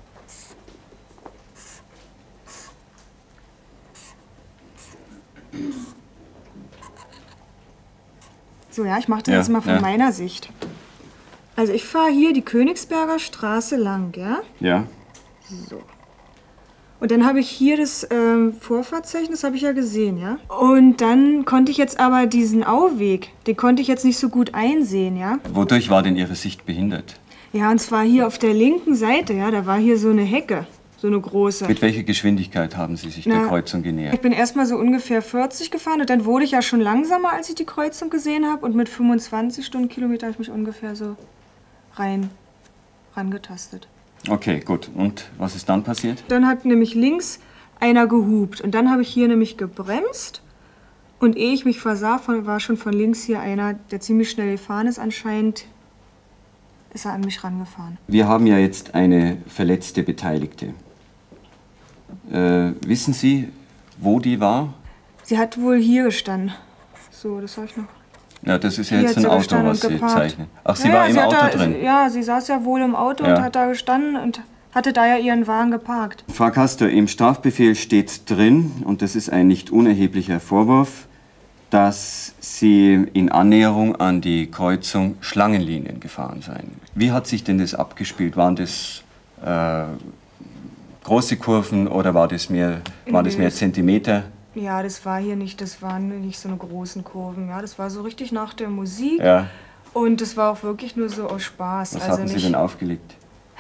So, ja, ich mache das Ja, jetzt mal von ja. meiner Sicht. Also ich fahre hier die Königsberger Straße lang, ja? Ja? So. Und dann habe ich hier das ähm, Vorfahrtzeichen, das habe ich ja gesehen, ja? Und dann konnte ich jetzt aber diesen Auweg, den konnte ich jetzt nicht so gut einsehen, ja? Wodurch war denn Ihre Sicht behindert? Ja, und zwar hier auf der linken Seite, ja, da war hier so eine Hecke, so eine große. Mit welcher Geschwindigkeit haben Sie sich der Na, Kreuzung genähert? Ich bin erst mal so ungefähr vierzig gefahren und dann wurde ich ja schon langsamer, als ich die Kreuzung gesehen habe. Und mit fünfundzwanzig Stundenkilometer habe ich mich ungefähr so rein rangetastet. Okay, gut. Und was ist dann passiert? Dann hat nämlich links einer gehupt und dann habe ich hier nämlich gebremst. Und ehe ich mich versah, von, war schon von links hier einer, der ziemlich schnell gefahren ist anscheinend, ist er an mich rangefahren. Wir haben ja jetzt eine verletzte Beteiligte. Äh, wissen Sie, wo die war? Sie hat wohl hier gestanden. So, das habe ich noch. Ja, das ist ja Hier jetzt hat ein sie Auto, gestanden was und Sie geparkt. zeichnen. Ach, sie Ja, war ja, im sie hat Auto da, drin. Ja, sie saß ja wohl im Auto Ja. und hat da gestanden und hatte da ja ihren Wagen geparkt. Frau Castor, im Strafbefehl steht drin, und das ist ein nicht unerheblicher Vorwurf, dass Sie in Annäherung an die Kreuzung Schlangenlinien gefahren seien. Wie hat sich denn das abgespielt? Waren das äh, große Kurven oder war das mehr, war das Nee. mehr Zentimeter? Ja, das war hier nicht, das waren nicht so eine großen Kurven. Ja, das war so richtig nach der Musik. Ja. Und das war auch wirklich nur so aus Spaß. Was also hatten Sie nicht denn aufgelegt?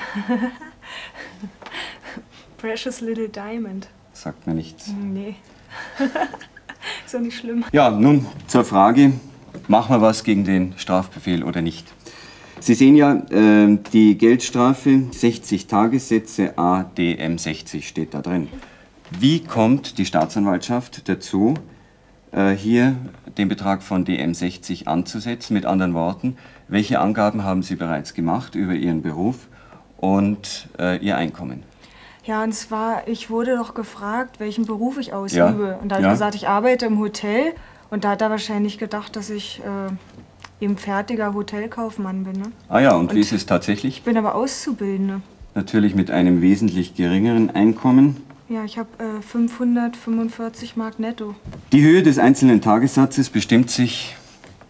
Precious Little Diamond. Sagt mir nichts. Nee. Ist doch nicht schlimm. Ja, nun zur Frage, machen wir was gegen den Strafbefehl oder nicht? Sie sehen ja, äh, die Geldstrafe, sechzig Tagessätze, A D M sechzig steht da drin. Wie kommt die Staatsanwaltschaft dazu, äh, hier den Betrag von D M sechzig anzusetzen? Mit anderen Worten, welche Angaben haben Sie bereits gemacht über Ihren Beruf und äh, Ihr Einkommen? Ja, und zwar, ich wurde doch gefragt, welchen Beruf ich ausübe. Ja. Und da habe Ja. ich gesagt, ich arbeite im Hotel. Und da hat er wahrscheinlich gedacht, dass ich äh, eben fertiger Hotelkaufmann bin. Ne? Ah ja, und wie ist es tatsächlich? Ich bin aber Auszubildende. Natürlich mit einem wesentlich geringeren Einkommen. Ja, ich habe äh, fünfhundertfünfundvierzig Mark netto. Die Höhe des einzelnen Tagessatzes bestimmt sich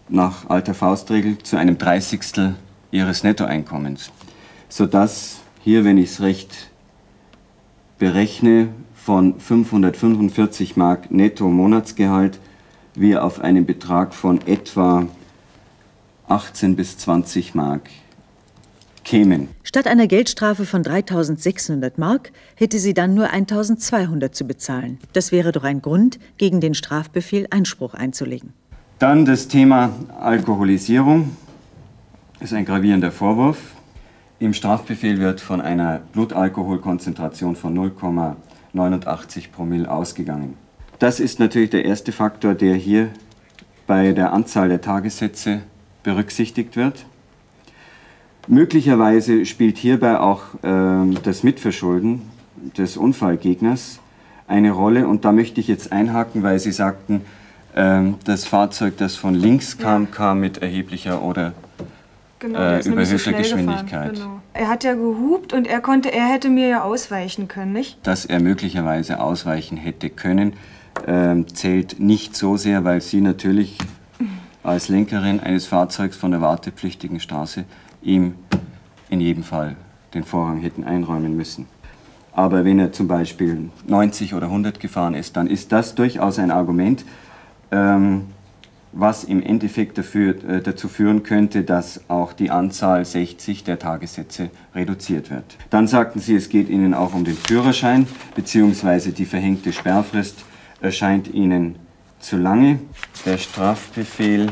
nach alter Faustregel zu einem Dreißigstel ihres Nettoeinkommens, sodass hier, wenn ich es recht berechne, von fünfhundertfünfundvierzig Mark netto Monatsgehalt wir auf einen Betrag von etwa achtzehn bis zwanzig Mark kämen. Statt einer Geldstrafe von dreitausendsechshundert Mark hätte sie dann nur eintausendzweihundert zu bezahlen. Das wäre doch ein Grund, gegen den Strafbefehl Einspruch einzulegen. Dann das Thema Alkoholisierung. Das ist ein gravierender Vorwurf. Im Strafbefehl wird von einer Blutalkoholkonzentration von null Komma neunundachtzig Promille ausgegangen. Das ist natürlich der erste Faktor, der hier bei der Anzahl der Tagessätze berücksichtigt wird. Möglicherweise spielt hierbei auch äh, das Mitverschulden des Unfallgegners eine Rolle. Und da möchte ich jetzt einhaken, weil Sie sagten, äh, das Fahrzeug, das von links kam, kam mit erheblicher oder Genau, äh, der ist überhöhter so Geschwindigkeit. Genau. Er hat ja gehupt und er konnte, er hätte mir ja ausweichen können, nicht? Dass er möglicherweise ausweichen hätte können, äh, zählt nicht so sehr, weil Sie natürlich als Lenkerin eines Fahrzeugs von der wartepflichtigen Straße ihm in jedem Fall den Vorrang hätten einräumen müssen. Aber wenn er zum Beispiel neunzig oder hundert gefahren ist, dann ist das durchaus ein Argument, ähm, was im Endeffekt dafür, äh, dazu führen könnte, dass auch die Anzahl sechzig der Tagessätze reduziert wird. Dann sagten Sie, es geht Ihnen auch um den Führerschein, beziehungsweise die verhängte Sperrfrist erscheint Ihnen zu lange. Der Strafbefehl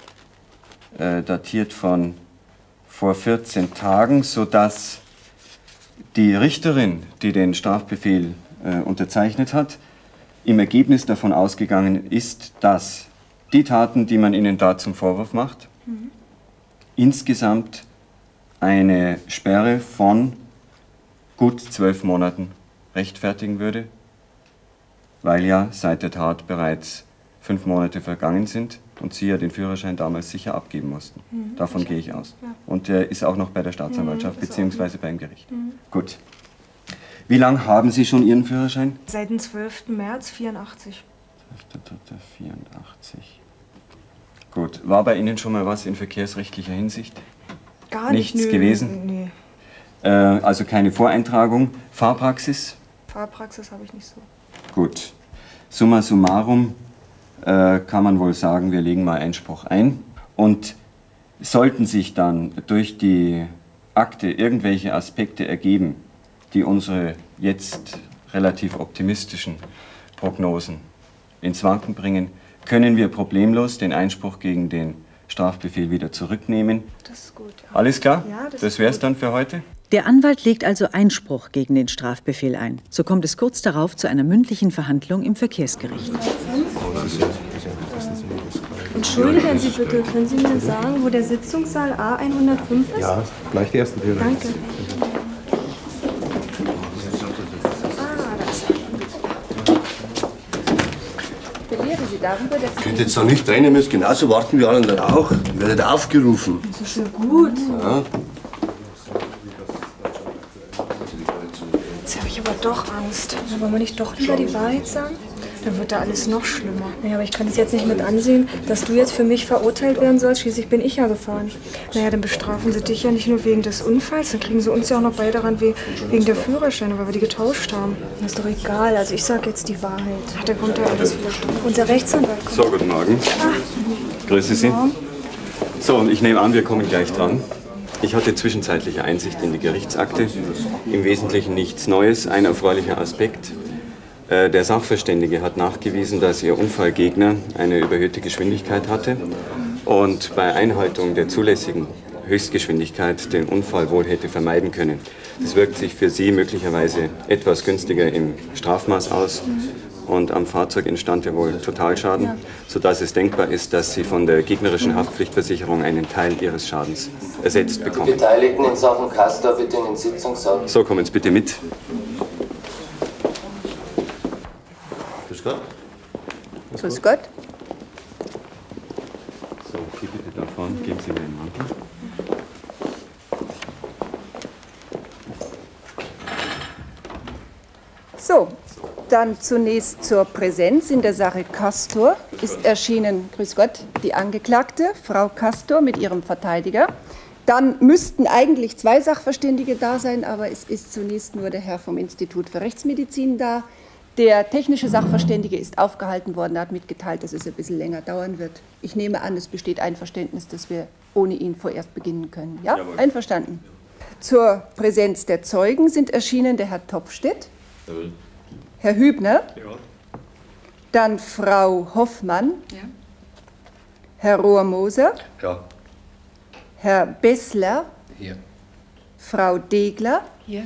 äh, datiert von vor vierzehn Tagen, sodass die Richterin, die den Strafbefehl äh, unterzeichnet hat, im Ergebnis davon ausgegangen ist, dass die Taten, die man ihnen da zum Vorwurf macht, mhm. insgesamt eine Sperre von gut zwölf Monaten rechtfertigen würde, weil ja seit der Tat bereits fünf Monate vergangen sind und Sie ja den Führerschein damals sicher abgeben mussten. Mhm. Davon gehe ich aus. Ja. Und der ist auch noch bei der Staatsanwaltschaft mhm, bzw. beim Gericht. Mhm. Gut. Wie lange haben Sie schon Ihren Führerschein? Seit dem zwölften März vierundachtzig. zwölfter dritter vierundachtzig. Gut. War bei Ihnen schon mal was in verkehrsrechtlicher Hinsicht? Gar nicht. Nichts nö, gewesen? Nee. Äh, also keine Voreintragung. Fahrpraxis? Fahrpraxis habe ich nicht so. Gut. Summa summarum äh, kann man wohl sagen, wir legen mal Einspruch ein. Und sollten sich dann durch die Akte irgendwelche Aspekte ergeben, die unsere jetzt relativ optimistischen Prognosen ins Wanken bringen, können wir problemlos den Einspruch gegen den Strafbefehl wieder zurücknehmen. Das ist gut. Ja. Alles klar? Ja, das das wäre es dann für heute? Der Anwalt legt also Einspruch gegen den Strafbefehl ein. So kommt es kurz darauf zu einer mündlichen Verhandlung im Verkehrsgericht. Entschuldigen Sie bitte, können Sie mir sagen, wo der Sitzungssaal A hundertfünf ist? Ja, gleich die erste Tür. Danke. Sie darüber, dass Sie könnt jetzt da nicht rein, ihr müsst genauso warten wie alle anderen auch. Ihr werdet aufgerufen. Das ist schon gut. Ja. Jetzt habe ich aber doch Angst. Wollen wir nicht doch lieber die Wahrheit sagen? Dann wird da alles noch schlimmer. Naja, aber ich kann es jetzt nicht mit ansehen, dass du jetzt für mich verurteilt werden sollst. Schließlich bin ich ja gefahren. Naja, dann bestrafen sie dich ja nicht nur wegen des Unfalls, dann kriegen sie uns ja auch noch beide daran wegen der Führerscheine, weil wir die getauscht haben. Das ist doch egal. Also ich sag jetzt die Wahrheit. Ach, da kommt ja alles wieder. Unser Rechtsanwalt kommt. So, guten Morgen. Ah. Grüße Sie. So, und ich nehme an, wir kommen gleich dran. Ich hatte zwischenzeitliche Einsicht in die Gerichtsakte. Im Wesentlichen nichts Neues. Ein erfreulicher Aspekt. Der Sachverständige hat nachgewiesen, dass Ihr Unfallgegner eine überhöhte Geschwindigkeit hatte und bei Einhaltung der zulässigen Höchstgeschwindigkeit den Unfall wohl hätte vermeiden können. Das wirkt sich für Sie möglicherweise etwas günstiger im Strafmaß aus und am Fahrzeug entstand ja wohl Totalschaden, sodass es denkbar ist, dass Sie von der gegnerischen Haftpflichtversicherung einen Teil Ihres Schadens ersetzt bekommen. Die Beteiligten in Sachen Castor bitte in den Sitzungssaal. So, kommen Sie bitte mit. Grüß Gott. Grüß Gott. So, Sie bitte da vorne, geben Sie mir den Mantel. So, Dann zunächst zur Präsenz in der Sache Castor ist erschienen, grüß Gott, die Angeklagte, Frau Castor mit ihrem Verteidiger. Dann müssten eigentlich zwei Sachverständige da sein, aber es ist zunächst nur der Herr vom Institut für Rechtsmedizin da. Der technische Sachverständige ist aufgehalten worden, er hat mitgeteilt, dass es ein bisschen länger dauern wird. Ich nehme an, es besteht Einverständnis, dass wir ohne ihn vorerst beginnen können. Ja, Jawohl. Einverstanden. Zur Präsenz der Zeugen sind erschienen der Herr Topfstedt, Jawohl. Herr Hübner, ja. Dann Frau Hoffmann, ja. Herr Rohrmoser, ja. Herr Bessler, hier. Frau Degler hier.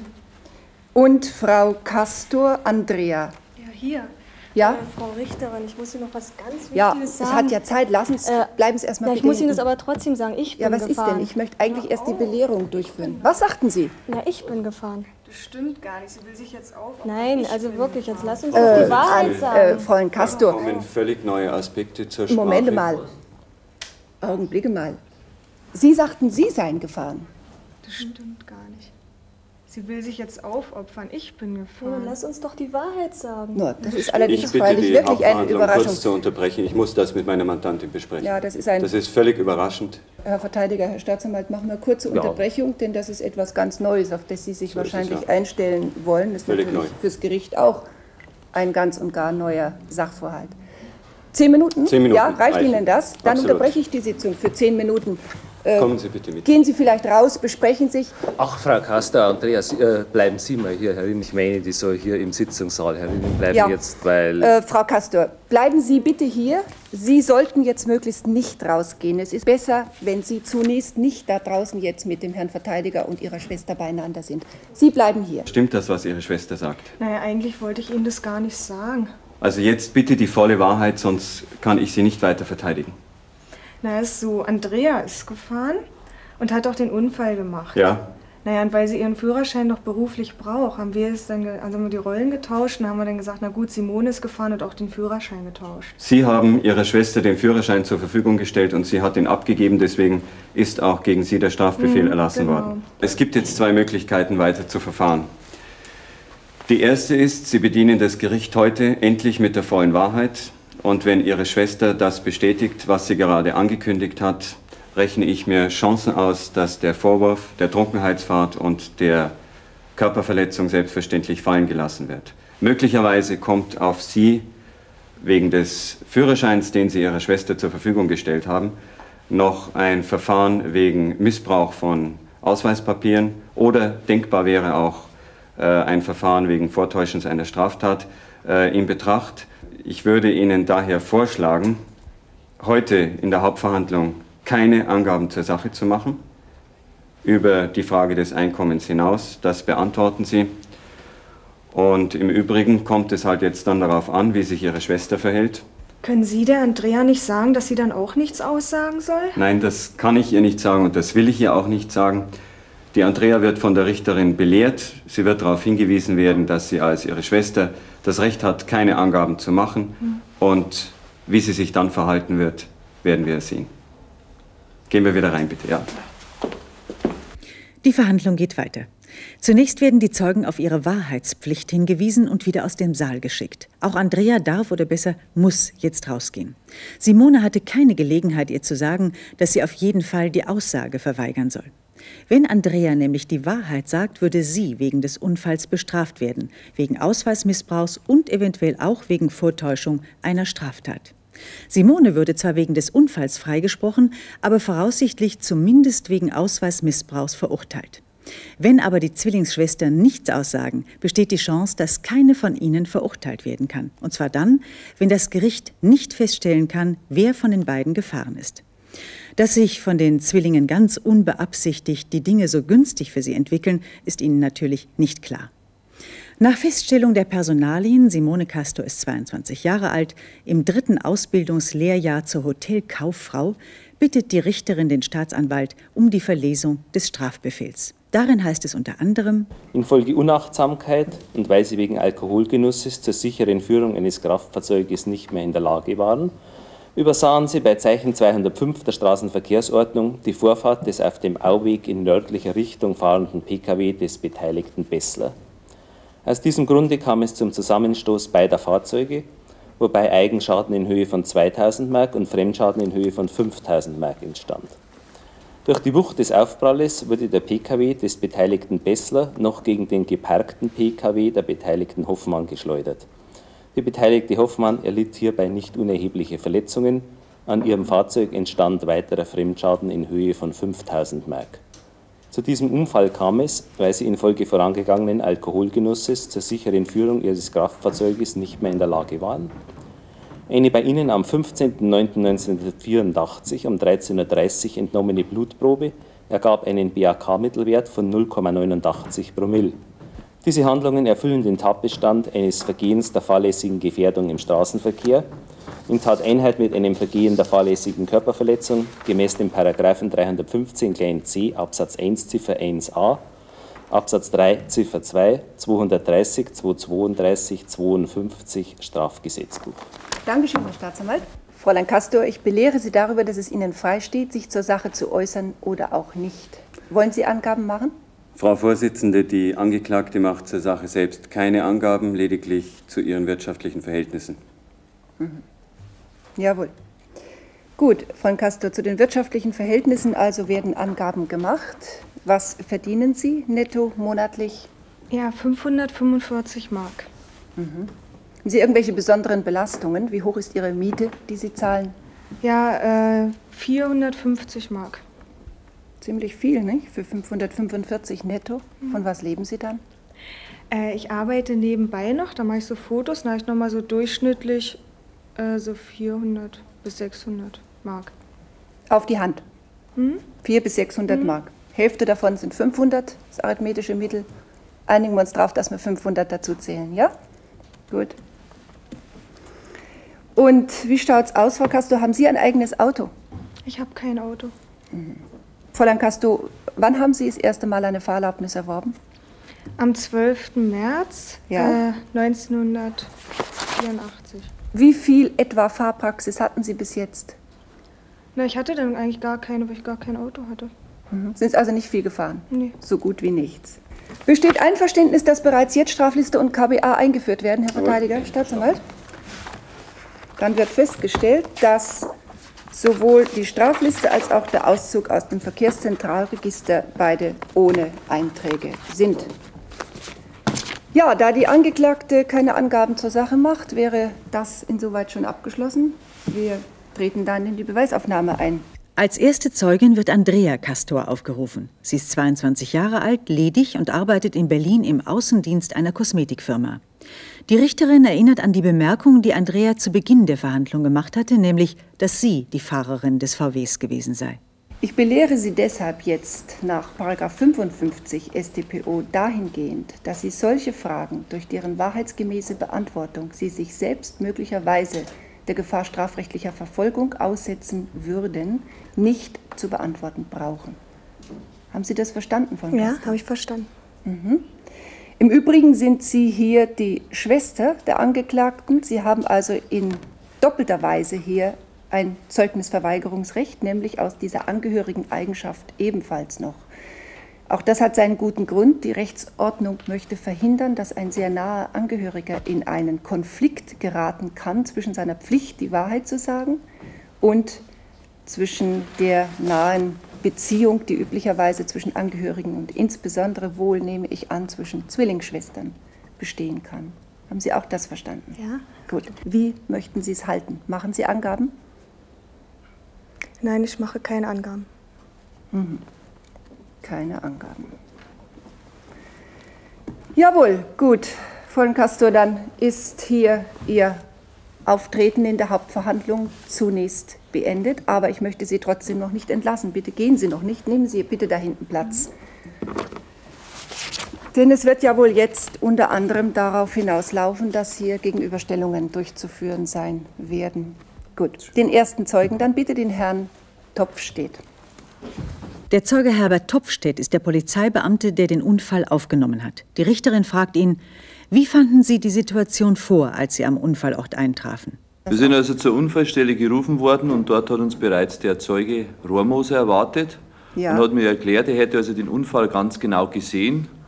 Und Frau Castor Andrea. Ja, hier. Ja? Äh, Frau Richterin, ich muss Ihnen noch was ganz Wichtiges ja, sagen. Ja, es hat ja Zeit. Lassen Sie, äh, bleiben Sie erstmal ja, ich muss Ihnen das aber trotzdem sagen. Ich bin Ja, was gefahren. ist denn? Ich möchte eigentlich erst die Belehrung durchführen. Was sagten Sie? Na, ich bin gefahren. Das stimmt gar nicht. Sie will sich jetzt auf. Nein, also wirklich, jetzt lass uns äh, die Wahrheit an, sagen. Äh, Fräulein Castor. Da kommen völlig neue Aspekte zur Sprache. Moment mal. Augenblicke mal. Sie sagten, Sie seien gefahren. Das stimmt gar nicht. Sie will sich jetzt aufopfern. Ich bin gefahren. Oh, lass uns doch die Wahrheit sagen. No, das ist allerdings ich bitte freilich die wirklich eine Überraschung. Kurz zu unterbrechen. Ich muss das mit meiner Mandantin besprechen. Ja, das ist ein. Das ist völlig überraschend. Herr Verteidiger, Herr Staatsanwalt, machen wir kurze ja. Unterbrechung, denn das ist etwas ganz Neues, auf das Sie sich so wahrscheinlich ja. einstellen wollen. Das ist völlig natürlich neu. Fürs Gericht auch ein ganz und gar neuer Sachverhalt. Zehn Minuten? Zehn Minuten. Ja, reicht reichen. Ihnen das? Dann Absolut. Unterbreche ich die Sitzung für zehn Minuten. Äh, Kommen Sie bitte mit. Gehen Sie vielleicht raus, besprechen sich. Ach, Frau Castor, Andreas, äh, bleiben Sie mal hier herin. Ich meine, die soll hier im Sitzungssaal herinnen bleiben ja. jetzt, weil... Äh, Frau Castor, bleiben Sie bitte hier. Sie sollten jetzt möglichst nicht rausgehen. Es ist besser, wenn Sie zunächst nicht da draußen jetzt mit dem Herrn Verteidiger und Ihrer Schwester beieinander sind. Sie bleiben hier. Stimmt das, was Ihre Schwester sagt? Naja, eigentlich wollte ich Ihnen das gar nicht sagen. Also jetzt bitte die volle Wahrheit, sonst kann ich Sie nicht weiter verteidigen. Na, ist so, Andrea ist gefahren und hat auch den Unfall gemacht. Ja. Naja, und weil sie ihren Führerschein doch beruflich braucht, haben wir es dann, also haben wir die Rollen getauscht und haben wir dann gesagt, na gut, Simone ist gefahren und auch den Führerschein getauscht. Sie haben Ihrer Schwester den Führerschein zur Verfügung gestellt und sie hat ihn abgegeben, deswegen ist auch gegen Sie der Strafbefehl mhm, erlassen genau. worden. Es gibt jetzt zwei Möglichkeiten, weiter zu verfahren. Die erste ist, Sie bedienen das Gericht heute endlich mit der vollen Wahrheit. Und wenn Ihre Schwester das bestätigt, was sie gerade angekündigt hat, rechne ich mir Chancen aus, dass der Vorwurf der Trunkenheitsfahrt und der Körperverletzung selbstverständlich fallen gelassen wird. Möglicherweise kommt auf Sie wegen des Führerscheins, den Sie Ihrer Schwester zur Verfügung gestellt haben, noch ein Verfahren wegen Missbrauch von Ausweispapieren oder denkbar wäre auch ein Verfahren wegen Vortäuschens einer Straftat äh, in Betracht. Ich würde Ihnen daher vorschlagen, heute in der Hauptverhandlung keine Angaben zur Sache zu machen. Über die Frage des Einkommens hinaus, das beantworten Sie. Und im Übrigen kommt es halt jetzt dann darauf an, wie sich Ihre Schwester verhält. Können Sie der Andrea nicht sagen, dass sie dann auch nichts aussagen soll? Nein, das kann ich ihr nicht sagen und das will ich ihr auch nicht sagen. Die Andrea wird von der Richterin belehrt. Sie wird darauf hingewiesen werden, dass sie als ihre Schwester das Recht hat, keine Angaben zu machen. Mhm. Und wie sie sich dann verhalten wird, werden wir sehen. Gehen wir wieder rein, bitte. Ja. Die Verhandlung geht weiter. Zunächst werden die Zeugen auf ihre Wahrheitspflicht hingewiesen und wieder aus dem Saal geschickt. Auch Andrea darf oder besser muss jetzt rausgehen. Simone hatte keine Gelegenheit, ihr zu sagen, dass sie auf jeden Fall die Aussage verweigern soll. Wenn Andrea nämlich die Wahrheit sagt, würde sie wegen des Unfalls bestraft werden, wegen Ausweismissbrauchs und eventuell auch wegen Vortäuschung einer Straftat. Simone würde zwar wegen des Unfalls freigesprochen, aber voraussichtlich zumindest wegen Ausweismissbrauchs verurteilt. Wenn aber die Zwillingsschwestern nichts aussagen, besteht die Chance, dass keine von ihnen verurteilt werden kann. Und zwar dann, wenn das Gericht nicht feststellen kann, wer von den beiden gefahren ist. Dass sich von den Zwillingen ganz unbeabsichtigt die Dinge so günstig für sie entwickeln, ist ihnen natürlich nicht klar. Nach Feststellung der Personalien, Simone Castor ist zweiundzwanzig Jahre alt, im dritten Ausbildungslehrjahr zur Hotelkauffrau, bittet die Richterin den Staatsanwalt um die Verlesung des Strafbefehls. Darin heißt es unter anderem: Infolge Unachtsamkeit und weil sie wegen Alkoholgenusses zur sicheren Führung eines Kraftfahrzeuges nicht mehr in der Lage waren, übersahen sie bei Zeichen zweihundertfünf der Straßenverkehrsordnung die Vorfahrt des auf dem Auweg in nördlicher Richtung fahrenden Pkw des beteiligten Bessler. Aus diesem Grunde kam es zum Zusammenstoß beider Fahrzeuge, wobei Eigenschaden in Höhe von zweitausend Mark und Fremdschaden in Höhe von fünftausend Mark entstand. Durch die Wucht des Aufpralles wurde der P K W des beteiligten Bessler noch gegen den geparkten P K W der beteiligten Hoffmann geschleudert. Die beteiligte Hoffmann erlitt hierbei nicht unerhebliche Verletzungen. An ihrem Fahrzeug entstand weiterer Fremdschaden in Höhe von fünftausend Mark. Zu diesem Unfall kam es, weil sie infolge vorangegangenen Alkoholgenusses zur sicheren Führung ihres Kraftfahrzeuges nicht mehr in der Lage waren. Eine bei ihnen am fünfzehnten neunten neunzehnhundertvierundachtzig um dreizehn Uhr dreißig entnommene Blutprobe ergab einen B A K-Mittelwert von null Komma neunundachtzig Promille. Diese Handlungen erfüllen den Tatbestand eines Vergehens der fahrlässigen Gefährdung im Straßenverkehr in Tateinheit mit einem Vergehen der fahrlässigen Körperverletzung gemäß dem Paragraphen dreihundertfünfzehn klein c Absatz eins Ziffer eins a, Absatz drei Ziffer zwei, zweihundertdreißig, zweihundertzweiunddreißig, zweiundfünfzig Strafgesetzbuch. Dankeschön, Herr Staatsanwalt. Fräulein Castor, ich belehre Sie darüber, dass es Ihnen freisteht, sich zur Sache zu äußern oder auch nicht. Wollen Sie Angaben machen? Frau Vorsitzende, die Angeklagte macht zur Sache selbst keine Angaben, lediglich zu ihren wirtschaftlichen Verhältnissen. Mhm. Jawohl. Gut, Frau Castor, zu den wirtschaftlichen Verhältnissen also werden Angaben gemacht. Was verdienen Sie netto monatlich? Ja, fünfhundertfünfundvierzig Mark. Mhm. Haben Sie irgendwelche besonderen Belastungen? Wie hoch ist Ihre Miete, die Sie zahlen? Ja, äh, vierhundertfünfzig Mark. Ziemlich viel, nicht? Für fünfhundertfünfundvierzig netto. Von was leben Sie dann? Äh, ich arbeite nebenbei noch, da mache ich so Fotos, da habe ich nochmal so durchschnittlich äh, so vierhundert bis sechshundert Mark. Auf die Hand? Hm? vierhundert bis sechshundert Hm. Mark. Hälfte davon sind fünfhundert, das arithmetische Mittel. Einigen wir uns darauf, dass wir fünfhundert dazu zählen, ja? Gut. Und wie schaut es aus, Frau Castor? Haben Sie ein eigenes Auto? Ich habe kein Auto. Mhm. Fräulein Castor, wann haben Sie das erste Mal eine Fahrerlaubnis erworben? Am zwölften März Ja. äh, neunzehnhundertvierundachtzig. Wie viel etwa Fahrpraxis hatten Sie bis jetzt? Na, ich hatte dann eigentlich gar keine, weil ich gar kein Auto hatte. Mhm. Sind Sie also nicht viel gefahren? Nee. So gut wie nichts. Besteht Einverständnis, dass bereits jetzt Strafliste und K B A eingeführt werden, Herr Verteidiger, Staatsanwalt? Dann wird festgestellt, dass sowohl die Strafliste als auch der Auszug aus dem Verkehrszentralregister beide ohne Einträge sind. Ja, da die Angeklagte keine Angaben zur Sache macht, wäre das insoweit schon abgeschlossen. Wir treten dann in die Beweisaufnahme ein. Als erste Zeugin wird Andrea Castor aufgerufen. Sie ist zweiundzwanzig Jahre alt, ledig und arbeitet in Berlin im Außendienst einer Kosmetikfirma. Die Richterin erinnert an die Bemerkung, die Andrea zu Beginn der Verhandlung gemacht hatte, nämlich, dass sie die Fahrerin des V Ws gewesen sei. Ich belehre Sie deshalb jetzt nach Paragraph fünfundfünfzig S t P O dahingehend, dass Sie solche Fragen, durch deren wahrheitsgemäße Beantwortung Sie sich selbst möglicherweise der Gefahr strafrechtlicher Verfolgung aussetzen würden, nicht zu beantworten brauchen. Haben Sie das verstanden, Frau Ja, Castor? habe ich verstanden. Mhm. Im Übrigen sind Sie hier die Schwester der Angeklagten. Sie haben also in doppelter Weise hier ein Zeugnisverweigerungsrecht, nämlich aus dieser angehörigen Eigenschaft ebenfalls noch. Auch das hat seinen guten Grund. Die Rechtsordnung möchte verhindern, dass ein sehr naher Angehöriger in einen Konflikt geraten kann zwischen seiner Pflicht, die Wahrheit zu sagen, und zwischen der nahen Beziehung, die üblicherweise zwischen Angehörigen und insbesondere wohl, nehme ich an, zwischen Zwillingsschwestern bestehen kann. Haben Sie auch das verstanden? Ja. Gut. Wie möchten Sie es halten? Machen Sie Angaben? Nein, ich mache keine Angaben. Mhm. Keine Angaben. Jawohl, gut. Frau Castor, dann ist hier Ihr Auftreten in der Hauptverhandlung zunächst beendet, aber ich möchte Sie trotzdem noch nicht entlassen. Bitte gehen Sie noch nicht, nehmen Sie bitte da hinten Platz. Denn es wird ja wohl jetzt unter anderem darauf hinauslaufen, dass hier Gegenüberstellungen durchzuführen sein werden. Gut, den ersten Zeugen dann bitte, den Herrn Topfstedt. Der Zeuge Herbert Topfstedt ist der Polizeibeamte, der den Unfall aufgenommen hat. Die Richterin fragt ihn, wie fanden Sie die Situation vor, als Sie am Unfallort eintrafen? Wir sind also zur Unfallstelle gerufen worden und dort hat uns bereits der Zeuge Rohrmoser erwartet Ja. und hat mir erklärt, er hätte also den Unfall ganz genau gesehen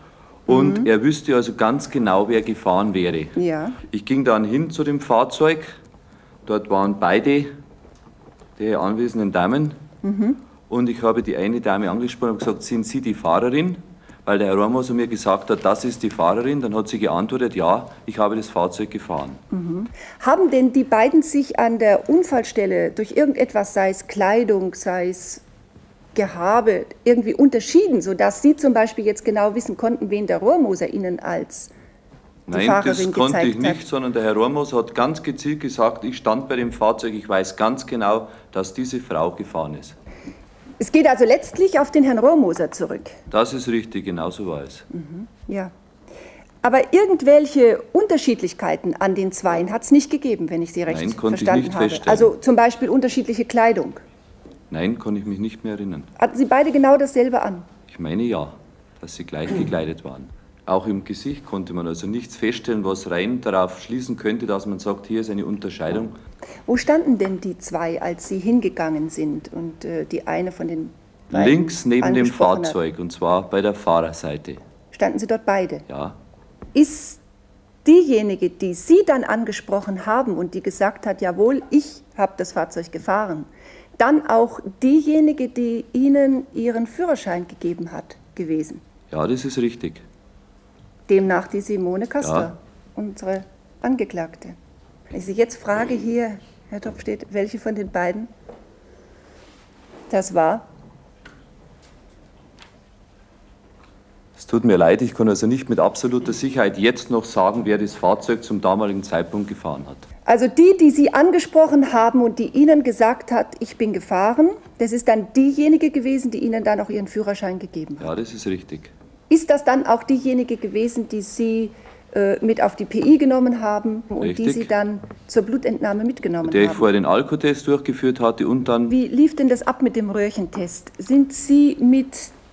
Und Mhm. er wüsste also ganz genau, wer gefahren wäre. Ja. Ich ging dann hin zu dem Fahrzeug. Dort waren beide die anwesenden Damen. Mhm. Und ich habe die eine Dame angesprochen und gesagt, sind Sie die Fahrerin? Weil der Herr Rohrmoser mir gesagt hat, das ist die Fahrerin. Dann hat sie geantwortet, ja, ich habe das Fahrzeug gefahren. Mhm. Haben denn die beiden sich an der Unfallstelle durch irgendetwas, sei es Kleidung, sei es Gehabe, irgendwie unterschieden, sodass Sie zum Beispiel jetzt genau wissen konnten, wen der Rohrmoser Ihnen als die Nein, Fahrerin das konnte ich gezeigt hat? nicht, sondern der Herr Rohrmoser hat ganz gezielt gesagt, ich stand bei dem Fahrzeug, ich weiß ganz genau, dass diese Frau gefahren ist. Es geht also letztlich auf den Herrn Rohrmoser zurück. Das ist richtig, genauso war es. Mhm. Ja. Aber irgendwelche Unterschiedlichkeiten an den Zweien hat es nicht gegeben, wenn ich Sie recht Nein, konnte ich verstanden nicht habe. feststellen. Also zum Beispiel unterschiedliche Kleidung. Nein, kann ich mich nicht mehr erinnern. Hatten Sie beide genau dasselbe an? Ich meine ja, dass sie gleich gekleidet waren. Auch im Gesicht konnte man also nichts feststellen, was rein darauf schließen könnte, dass man sagt, hier ist eine Unterscheidung. Wo standen denn die zwei, als Sie hingegangen sind und äh, die eine von den beiden Links neben dem angesprochen hat? Fahrzeug, und zwar bei der Fahrerseite. Standen Sie dort beide? Ja. Ist diejenige, die Sie dann angesprochen haben und die gesagt hat, jawohl, ich habe das Fahrzeug gefahren, dann auch diejenige, die Ihnen Ihren Führerschein gegeben hat, gewesen? Ja, das ist richtig. Demnach die Simone Castor, Ja. unsere Angeklagte. Wenn ich Sie jetzt frage hier, Herr Topfstedt, welche von den beiden das war? Es tut mir leid, ich kann also nicht mit absoluter Sicherheit jetzt noch sagen, wer das Fahrzeug zum damaligen Zeitpunkt gefahren hat. Also die, die Sie angesprochen haben und die Ihnen gesagt hat, ich bin gefahren, das ist dann diejenige gewesen, die Ihnen dann auch Ihren Führerschein gegeben hat. Ja, das ist richtig. Ist das dann auch diejenige gewesen, die Sie äh, mit auf die P I genommen haben und die Richtig. Sie dann zur Blutentnahme mitgenommen Der ich haben? vorher den Alkotest durchgeführt hatte und dann... Wie lief denn das ab mit dem Röhrchentest? Sind Sie mit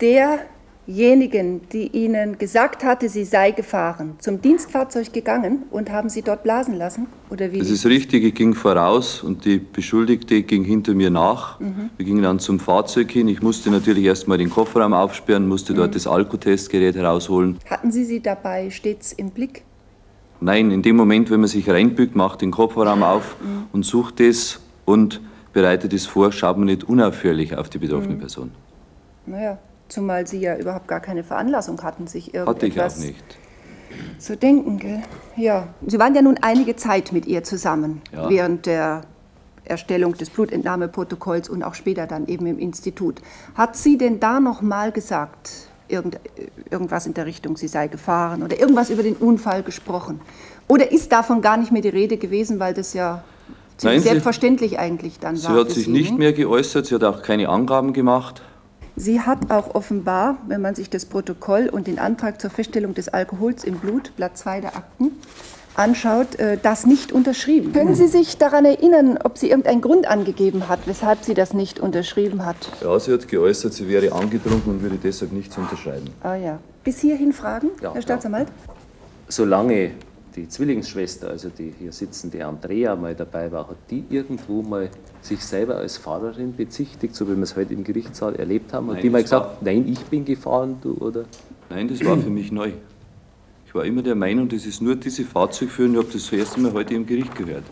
derjenigen, die Ihnen gesagt hatte, sie sei gefahren, zum Dienstfahrzeug gegangen und haben Sie dort blasen lassen? Oder wie? Das ist richtig, ich ging voraus und die Beschuldigte ging hinter mir nach. Mhm. Wir gingen dann zum Fahrzeug hin. Ich musste natürlich erst mal den Kofferraum aufsperren, musste dort Mhm. das Alkotestgerät herausholen. Hatten Sie sie dabei stets im Blick? Nein, in dem Moment, wenn man sich reinbückt, macht den Kofferraum auf Mhm. und sucht es und bereitet es vor, schaut man nicht unaufhörlich auf die betroffene Mhm. Person. Naja, zumal Sie ja überhaupt gar keine Veranlassung hatten, sich irgendetwas Hatte ich auch nicht. zu denken, gell? Ja, Sie waren ja nun einige Zeit mit ihr zusammen, Ja. während der Erstellung des Blutentnahmeprotokolls und auch später dann eben im Institut. Hat sie denn da noch mal gesagt, irgend, irgendwas in der Richtung, sie sei gefahren oder irgendwas über den Unfall gesprochen? Oder ist davon gar nicht mehr die Rede gewesen, weil das ja ziemlich Nein, sie- selbstverständlich eigentlich dann Sie war hat für sich Sie, nicht ne? mehr geäußert, sie hat auch keine Angaben gemacht. Sie hat auch offenbar, wenn man sich das Protokoll und den Antrag zur Feststellung des Alkohols im Blut, Blatt zwei der Akten, anschaut, äh, das nicht unterschrieben. Können Sie sich daran erinnern, ob sie irgendeinen Grund angegeben hat, weshalb sie das nicht unterschrieben hat? Ja, sie hat geäußert, sie wäre angetrunken und würde deshalb nichts unterschreiben. Ah ja. Bis hierhin Fragen, Ja, Herr ja. Staatsanwalt? Solange die Zwillingsschwester, also die hier sitzende Andrea, mal dabei war, hat die irgendwo mal sich selber als Fahrerin bezichtigt, so wie wir es heute im Gerichtssaal erlebt haben? Hat Nein, die mal das war- gesagt, nein, ich bin gefahren, du, oder? Nein, das war für mich neu. Ich war immer der Meinung, das ist nur diese Fahrzeugführung. Ich habe das zuerst Mal heute im Gericht gehört.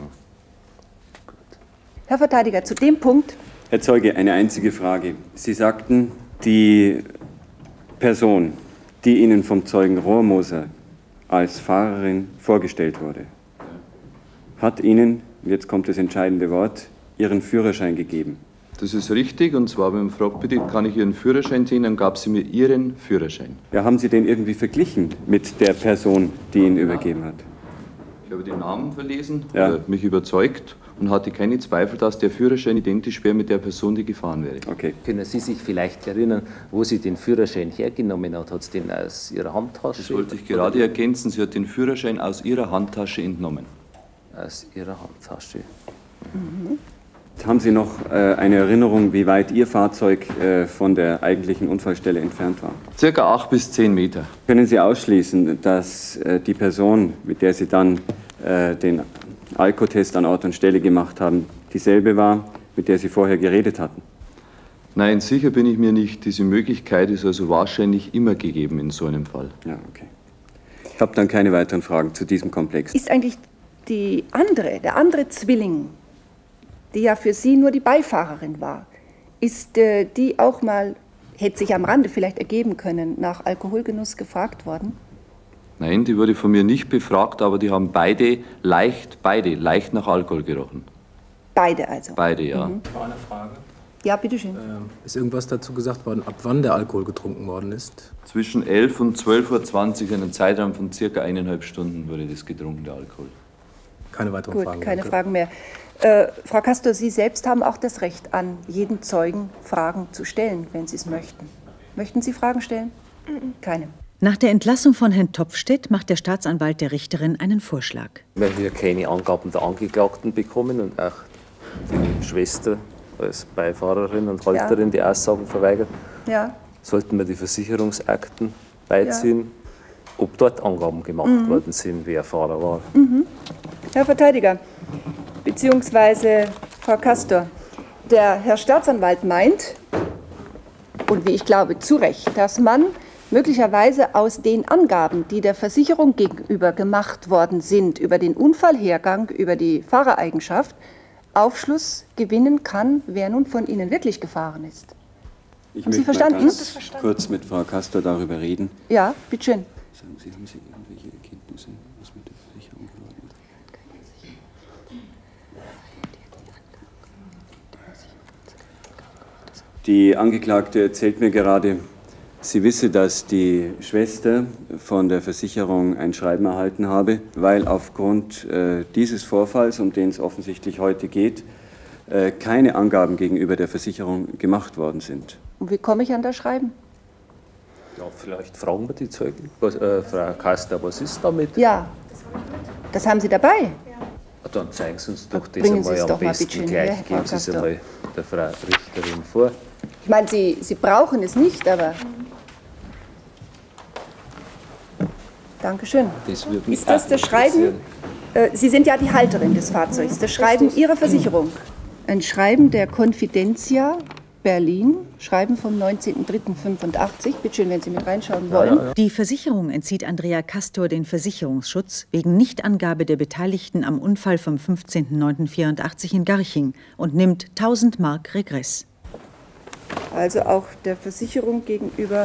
Herr Verteidiger, zu dem Punkt, Herr Zeuge, eine einzige Frage. Sie sagten, die Person, die Ihnen vom Zeugen Rohrmoser als Fahrerin vorgestellt wurde, hat Ihnen, jetzt kommt das entscheidende Wort, Ihren Führerschein gegeben. Das ist richtig, und zwar beim Fragt, bitte, kann ich Ihren Führerschein sehen? Dann gab sie mir Ihren Führerschein. Ja, haben Sie den irgendwie verglichen mit der Person, die ihn übergeben hat? Ich habe den Namen verlesen, Ja. äh, mich überzeugt und hatte keine Zweifel, dass der Führerschein identisch wäre mit der Person, die gefahren wäre. Okay. Können Sie sich vielleicht erinnern, wo sie den Führerschein hergenommen hat? Hat sie den aus ihrer Handtasche? Das wollte ich gerade ergänzen. Sie hat den Führerschein aus ihrer Handtasche entnommen. Aus ihrer Handtasche. Haben Sie noch äh, eine Erinnerung, wie weit Ihr Fahrzeug äh, von der eigentlichen Unfallstelle entfernt war? Circa acht bis zehn Meter. Können Sie ausschließen, dass äh, die Person, mit der Sie dann äh, den Alkotest an Ort und Stelle gemacht haben, dieselbe war, mit der Sie vorher geredet hatten? Nein, sicher bin ich mir nicht. Diese Möglichkeit ist also wahrscheinlich immer gegeben in so einem Fall. Ja, okay. Ich habe dann keine weiteren Fragen zu diesem Komplex. Ist eigentlich die andere, der andere Zwilling, die ja für Sie nur die Beifahrerin war, ist äh, die auch mal, hätte sich am Rande vielleicht ergeben können, nach Alkoholgenuss gefragt worden? Nein, die wurde von mir nicht befragt, aber die haben beide leicht, beide leicht nach Alkohol gerochen. Beide also? Beide, ja. Mhm. Noch eine Frage. Ja, bitteschön. Ähm, ist irgendwas dazu gesagt worden, ab wann der Alkohol getrunken worden ist? Zwischen elf und zwölf Uhr zwanzig, in einem Zeitraum von circa eineinhalb Stunden wurde das getrunken, der Alkohol. Keine weiteren Gut, Fragen. keine danke. Fragen mehr. Äh, Frau Castor, Sie selbst haben auch das Recht, an jeden Zeugen Fragen zu stellen, wenn Sie es möchten. Möchten Sie Fragen stellen? Mhm. Keine. Nach der Entlassung von Herrn Topfstedt macht der Staatsanwalt der Richterin einen Vorschlag. Wenn wir keine Angaben der Angeklagten bekommen und auch die Schwester als Beifahrerin und Halterin ja. die Aussagen verweigert, ja. sollten wir die Versicherungsakten beiziehen, ja. ob dort Angaben gemacht mhm. worden sind, wer Fahrer war. Mhm. Herr Verteidiger, beziehungsweise Frau Castor, der Herr Staatsanwalt meint, und wie ich glaube zu Recht, dass man möglicherweise aus den Angaben, die der Versicherung gegenüber gemacht worden sind, über den Unfallhergang, über die Fahrereigenschaft, Aufschluss gewinnen kann, wer nun von Ihnen wirklich gefahren ist. Ich Haben Sie möchte verstanden? mal ganz kurz mit Frau Castor darüber reden. Ja, bitteschön. Sagen Sie, haben Sie irgendwelche Erkenntnisse, was mit der Versicherung geworden ist? Die Angeklagte erzählt mir gerade, sie wisse, dass die Schwester von der Versicherung ein Schreiben erhalten habe, weil aufgrund äh, dieses Vorfalls, um den es offensichtlich heute geht, äh, keine Angaben gegenüber der Versicherung gemacht worden sind. Und wie komme ich an das Schreiben? Ja, vielleicht fragen wir die Zeugen. Was, äh, Frau Castor, was ist damit? Ja, das haben Sie dabei. Ja, dann zeigen Sie uns doch das Bringen Sie einmal es am doch mal besten bitte gleich. her, Frau Geben Sie es Castor. einmal der Frau Richterin vor. Ich meine, Sie, Sie brauchen es nicht, aber... Dankeschön. Das würde mich Ist das auch das Schreiben? Äh, Sie sind ja die Halterin des Fahrzeugs. Das Schreiben Ihrer Versicherung. Ein Schreiben der Confidencia Berlin, Schreiben vom neunzehnten dritten fünfundachtzig. Bitte schön, wenn Sie mit reinschauen wollen. Ja, ja, ja. Die Versicherung entzieht Andrea Castor den Versicherungsschutz wegen Nichtangabe der Beteiligten am Unfall vom fünfzehnten neunten vierundachtzig in Garching und nimmt tausend Mark Regress. Also auch der Versicherung gegenüber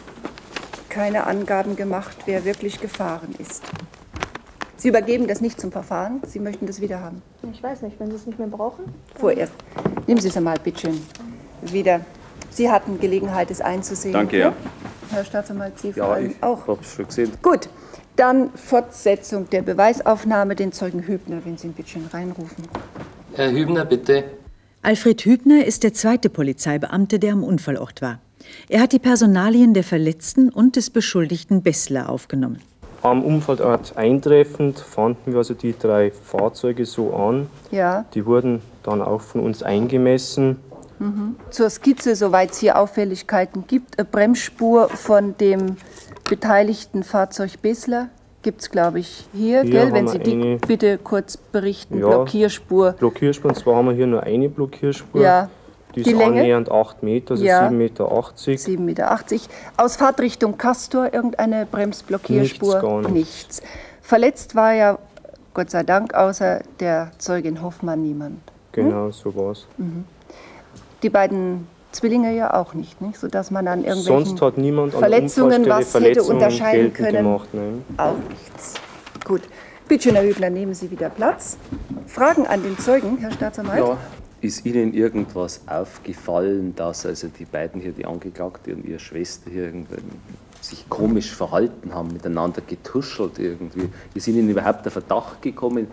keine Angaben gemacht, wer wirklich gefahren ist. Sie übergeben das nicht zum Verfahren, Sie möchten das wieder haben. Ich weiß nicht, wenn Sie es nicht mehr brauchen. Vorerst. Nehmen Sie es einmal, bitteschön, wieder. Sie hatten Gelegenheit, es einzusehen. Danke, ja. Herr Staatsanwalt, Sie vor Ja, allem ich auch. habe es schon gesehen. Gut, dann Fortsetzung der Beweisaufnahme, den Zeugen Hübner, wenn Sie ihn bitteschön reinrufen. Herr Hübner, bitte. Alfred Hübner ist der zweite Polizeibeamte, der am Unfallort war. Er hat die Personalien der Verletzten und des Beschuldigten Bessler aufgenommen. Am Unfallort eintreffend fanden wir also die drei Fahrzeuge so an. Ja. Die wurden dann auch von uns eingemessen. Mhm. Zur Skizze, soweit es hier Auffälligkeiten gibt, eine Bremsspur von dem beteiligten Fahrzeug Bessler gibt es, glaube ich, hier. Hier gell? Wenn haben Sie wir die eine- bitte kurz berichten. Ja. Blockierspur. Blockierspur, und zwar haben wir hier nur eine Blockierspur. Ja. Die ist Die Länge? annähernd acht Meter, also Ja. sieben Meter achtzig. sieben Meter achtzig. Aus Fahrtrichtung Castor irgendeine Bremsblockierspur? Nichts, gar nichts. Nichts. Verletzt war ja, Gott sei Dank, außer der Zeugin Hoffmann niemand. Genau, so war's. Mhm. Die beiden Zwillinge ja auch nicht, nicht? Sodass man an irgendwelchen Sonst hat niemand an der Verletzungen Unfallstelle was hätte Verletzungen unterscheiden geltend können. gemacht, nein. Auch nichts. Gut. Bitte schön, Herr Hübner, nehmen Sie wieder Platz. Fragen an den Zeugen, Herr Staatsanwalt? Ja, ist Ihnen irgendwas aufgefallen, dass also die beiden hier, die Angeklagte und ihre Schwester hier irgendwie sich komisch verhalten haben, miteinander getuschelt irgendwie? Ist Ihnen überhaupt der Verdacht gekommen,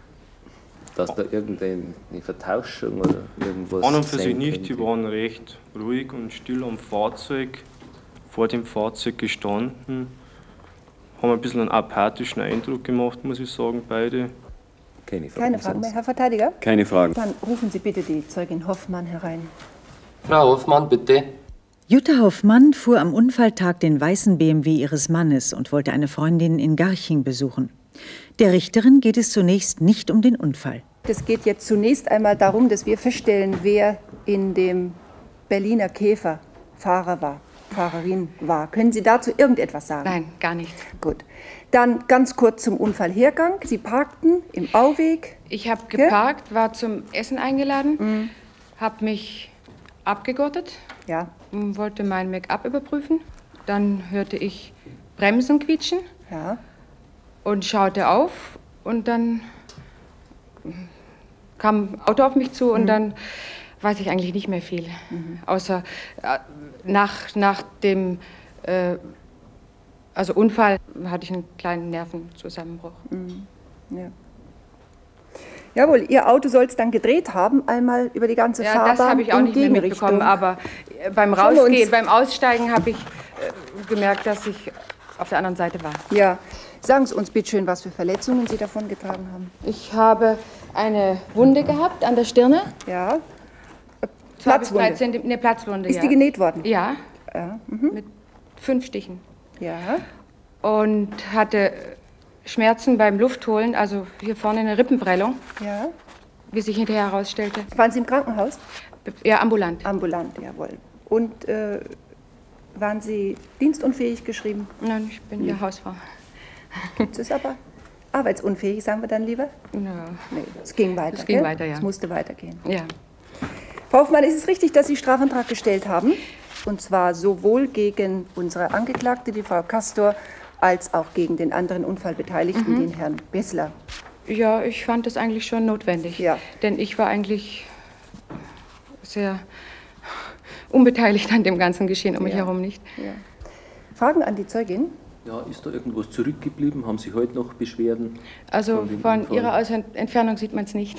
dass da irgendeine Vertauschung oder irgendwas An und für sich sein nicht, könnte? die waren recht ruhig und still am Fahrzeug, vor dem Fahrzeug gestanden, haben ein bisschen einen apathischen Eindruck gemacht, muss ich sagen, beide. Keine Fragen, Keine Fragen mehr, Herr Verteidiger? Keine Fragen. Dann rufen Sie bitte die Zeugin Hoffmann herein. Frau Hoffmann, bitte. Jutta Hoffmann fuhr am Unfalltag den weißen B M W ihres Mannes und wollte eine Freundin in Garching besuchen. Der Richterin geht es zunächst nicht um den Unfall. Es geht jetzt zunächst einmal darum, dass wir feststellen, wer in dem Berliner Käfer Fahrer war, Fahrerin war. Können Sie dazu irgendetwas sagen? Nein, gar nicht. Gut. Dann ganz kurz zum Unfallhergang. Sie parkten im Auweg. Ich habe geparkt, war zum Essen eingeladen, mhm. habe mich abgegurtet, ja. wollte mein Make-up überprüfen. Dann hörte ich Bremsen quietschen ja. und schaute auf. Und dann kam ein Auto auf mich zu und mhm. dann weiß ich eigentlich nicht mehr viel. Mhm. Außer äh, nach, nach dem äh, also Unfall hatte ich einen kleinen Nervenzusammenbruch. Mhm. Ja. Jawohl, Ihr Auto soll es dann gedreht haben, einmal über die ganze ja, Fahrbahn. Das habe ich auch nicht mehr mitbekommen, aber beim Rausgehen, beim Aussteigen habe ich äh, gemerkt, dass ich auf der anderen Seite war. Ja. Sagen Sie uns bitte schön, was für Verletzungen Sie davon getragen haben. Ich habe eine Wunde gehabt an der Stirne. Ja. Platzwunde? drei Zentimeter, eine Platzwunde, Ist ja. die genäht worden? Ja. ja. Mhm. Mit fünf Stichen. Ja. Und hatte Schmerzen beim Luftholen, also hier vorne eine Rippenprellung. Ja. Wie sich hinterher herausstellte. Waren Sie im Krankenhaus? Ja, ambulant. Ambulant, jawohl. Und äh, waren Sie dienstunfähig geschrieben? Nein, ich bin ja Hausfrau. Das ist aber arbeitsunfähig, sagen wir dann lieber? Ja. Nee, es ging weiter. Es ging gell? weiter, ja. Es musste weitergehen. Ja. Frau Hoffmann, ist es richtig, dass Sie Strafantrag gestellt haben? Und zwar sowohl gegen unsere Angeklagte, die Frau Castor, als auch gegen den anderen Unfallbeteiligten, mhm. den Herrn Bessler. Ja, ich fand das eigentlich schon notwendig. Ja. Denn ich war eigentlich sehr unbeteiligt an dem ganzen Geschehen um mich ja. herum, nicht? Ja. Fragen an die Zeugin? Ja, ist da irgendwas zurückgeblieben? Haben Sie heute noch Beschwerden? Also von, von Ihrer Entfernung sieht man es nicht.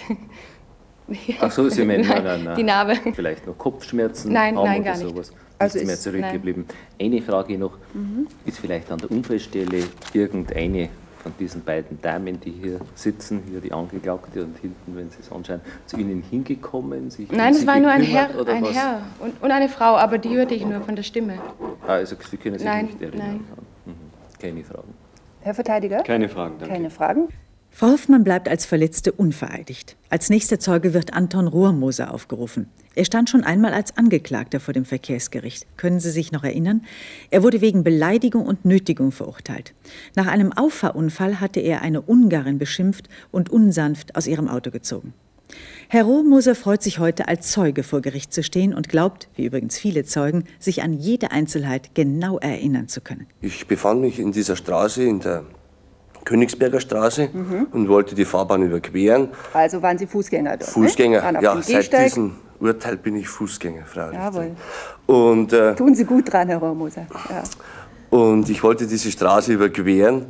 Ach so, Sie meinen, nein, nein, nein, die Narbe. Vielleicht noch Kopfschmerzen? Nein, Arm nein, oder gar nicht. Sowas. Also ist mehr zurückgeblieben. Nein. Eine Frage noch, mhm. ist vielleicht an der Unfallstelle irgendeine von diesen beiden Damen, die hier sitzen, hier die Angeklagte und hinten, wenn Sie es anschauen, zu Ihnen hingekommen? Sich Nein, es war nur ein Herr, oder ein was? Herr und, und eine Frau, aber die hörte ich nur von der Stimme. Ah, also Sie können sich nein, nicht erinnern. Nein. Mhm. Keine Fragen. Herr Verteidiger? Keine Fragen, danke. Keine Fragen. Frau Hoffmann bleibt als Verletzte unvereidigt. Als nächster Zeuge wird Anton Rohrmoser aufgerufen. Er stand schon einmal als Angeklagter vor dem Verkehrsgericht. Können Sie sich noch erinnern? Er wurde wegen Beleidigung und Nötigung verurteilt. Nach einem Auffahrunfall hatte er eine Ungarin beschimpft und unsanft aus ihrem Auto gezogen. Herr Rohrmoser freut sich heute, als Zeuge vor Gericht zu stehen und glaubt, wie übrigens viele Zeugen, sich an jede Einzelheit genau erinnern zu können. Ich befand mich in dieser Straße, in der Königsberger Straße, mhm. und wollte die Fahrbahn überqueren. Also waren Sie Fußgänger dort? Fußgänger, ne? ja, seit diesem Urteil bin ich Fußgänger, Frau Richterin. Jawohl. Und, äh, Tun Sie gut dran, Herr Rohrmoser. Ja. Und ich wollte diese Straße überqueren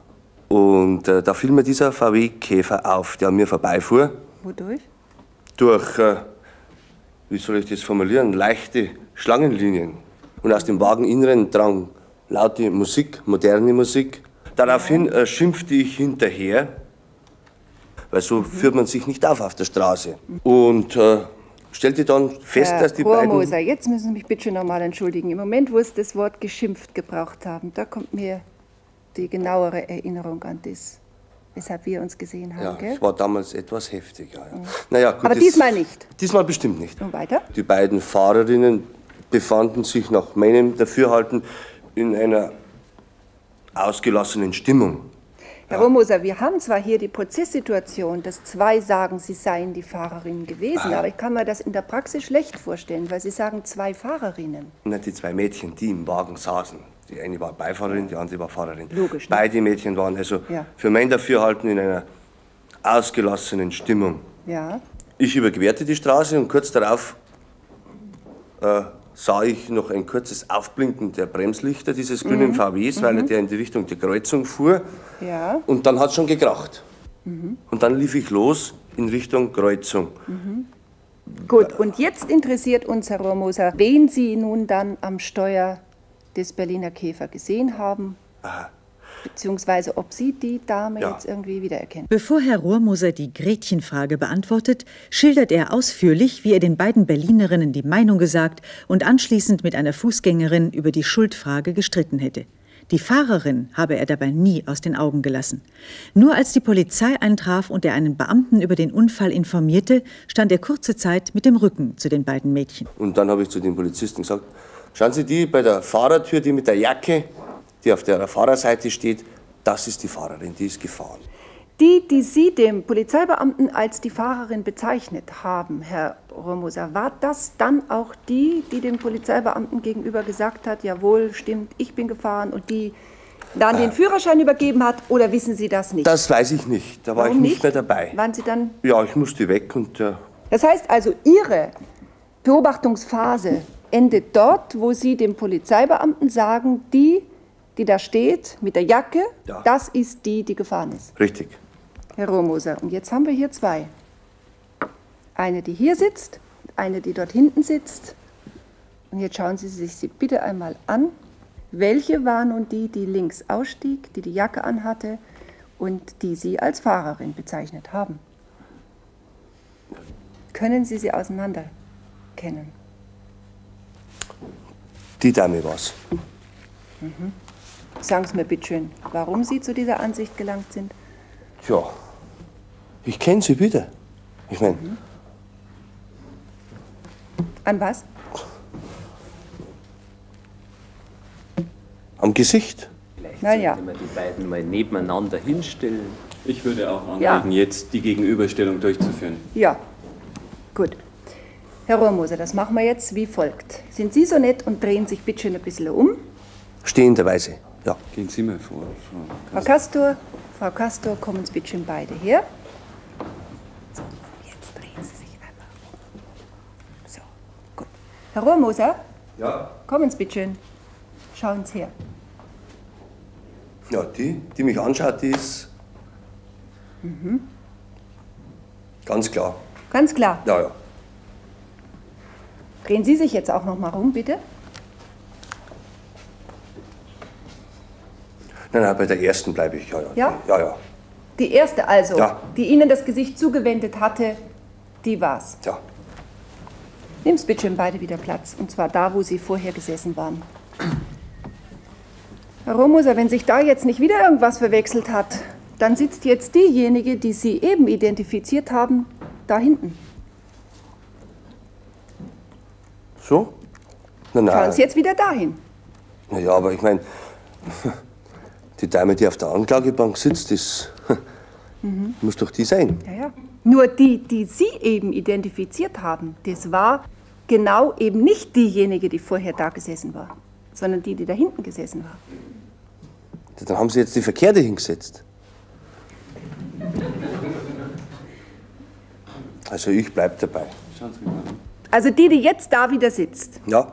und äh, da fiel mir dieser V W-Käfer auf, der an mir vorbeifuhr. Wodurch? Durch, äh, wie soll ich das formulieren, leichte Schlangenlinien. Und aus dem Wageninneren drang laute Musik, moderne Musik. Daraufhin äh, schimpfte ich hinterher, weil so mhm. führt man sich nicht auf auf der Straße. Und äh, stellte dann fest, Herr dass die Rohrmoser, beiden... jetzt müssen Sie mich bitte noch mal entschuldigen. Im Moment, wo Sie das Wort geschimpft gebraucht haben, da kommt mir die genauere Erinnerung an das, weshalb wir uns gesehen haben. Ja, gell? es war damals etwas heftiger. Ja. Mhm. Naja, gut, Aber das, diesmal nicht? Diesmal bestimmt nicht. Und weiter? Die beiden Fahrerinnen befanden sich nach meinem Dafürhalten in einer ausgelassenen Stimmung. Herr ja. Rohrmoser, wir haben zwar hier die Prozesssituation, dass zwei sagen, sie seien die Fahrerinnen gewesen, ah. aber ich kann mir das in der Praxis schlecht vorstellen, weil Sie sagen zwei Fahrerinnen. Na, die zwei Mädchen, die im Wagen saßen. Die eine war Beifahrerin, die andere war Fahrerin. Logisch. Ne? Beide Mädchen waren also ja. für mein Dafürhalten in einer ausgelassenen Stimmung. Ja. Ich überquerte die Straße und kurz darauf äh, sah ich noch ein kurzes Aufblinken der Bremslichter dieses grünen mhm. V Ws, mhm. weil der in die Richtung der Kreuzung fuhr. Ja. Und dann hat es schon gekracht. Mhm. Und dann lief ich los in Richtung Kreuzung. Mhm. Gut, und jetzt interessiert uns, Herr Rohrmoser, wen Sie nun dann am Steuer des Berliner Käfer gesehen haben. Aha. Beziehungsweise ob Sie die Dame ja. jetzt irgendwie wiedererkennen. Bevor Herr Rohrmoser die Gretchenfrage beantwortet, schildert er ausführlich, wie er den beiden Berlinerinnen die Meinung gesagt und anschließend mit einer Fußgängerin über die Schuldfrage gestritten hätte. Die Fahrerin habe er dabei nie aus den Augen gelassen. Nur als die Polizei eintraf und er einen Beamten über den Unfall informierte, stand er kurze Zeit mit dem Rücken zu den beiden Mädchen. Und dann habe ich zu den Polizisten gesagt, schauen Sie, die bei der Fahrertür, die mit der Jacke, die auf der Fahrerseite steht, das ist die Fahrerin, die ist gefahren. Die, die Sie dem Polizeibeamten als die Fahrerin bezeichnet haben, Herr Rohrmoser, war das dann auch die, die dem Polizeibeamten gegenüber gesagt hat, jawohl, stimmt, ich bin gefahren, und die dann den Führerschein übergeben hat, oder wissen Sie das nicht? Das weiß ich nicht, da war Warum ich nicht, nicht mehr dabei. Waren Sie dann? Ja, ich musste weg und... Äh Das heißt also, Ihre Beobachtungsphase endet dort, wo Sie dem Polizeibeamten sagen, die, die da steht, mit der Jacke, ja. das ist die, die gefahren ist. Richtig. Herr Rohrmoser, und jetzt haben wir hier zwei. Eine, die hier sitzt, eine, die dort hinten sitzt. Und jetzt schauen Sie sich sie bitte einmal an. Welche war nun die, die links ausstieg, die die Jacke anhatte und die Sie als Fahrerin bezeichnet haben? Können Sie sie auseinander kennen? Die Dame war's. Mhm. Sagen Sie mir bitte schön, warum Sie zu dieser Ansicht gelangt sind? Tja, ich kenne sie wieder. Ich meine... Mhm. An was? Am Gesicht. Na ja. Wenn wir die beiden mal nebeneinander hinstellen. Ich würde auch anregen, Ja. jetzt die Gegenüberstellung durchzuführen. Ja, gut. Herr Rohrmoser, das machen wir jetzt wie folgt. Sind Sie so nett und drehen sich bitte schön ein bisschen um? Stehenderweise, ja. Gehen Sie mal vor, Frau Frau Kastor, Frau Kastor, kommen Sie bitte schön beide her. So, jetzt drehen Sie sich einmal um. So, gut. Herr Rohrmoser? Ja. Kommen Sie bitte schön. Schauen Sie her. Ja, die, die mich anschaut, die ist Mhm. ganz klar. Ganz klar. Ja, ja. Drehen Sie sich jetzt auch noch mal rum, bitte. Nein, nein, bei der ersten bleibe ich, ja, ja. Ja? Ja, ja. Die erste also, Ja. die Ihnen das Gesicht zugewendet hatte, die war's. Ja. Nehmen Sie bitte schön beide wieder Platz, und zwar da, wo Sie vorher gesessen waren. Herr Rohrmoser, wenn sich da jetzt nicht wieder irgendwas verwechselt hat, dann sitzt jetzt diejenige, die Sie eben identifiziert haben, da hinten. So? Na, nein. Schauen Sie jetzt wieder dahin. Na ja, aber ich meine, die Dame, die auf der Anklagebank sitzt, das Mhm. muss doch die sein. Ja, ja. Nur die, die Sie eben identifiziert haben, das war genau eben nicht diejenige, die vorher da gesessen war, sondern die, die da hinten gesessen war. Dann haben sie jetzt die Verkehrte hingesetzt. Also ich bleib dabei. Schauen Sie mal an. Also die, die jetzt da wieder sitzt. Ja.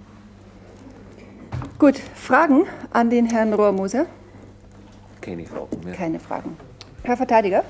Gut, Fragen an den Herrn Rohrmoser? Keine Fragen mehr. Keine Fragen. Herr Verteidiger?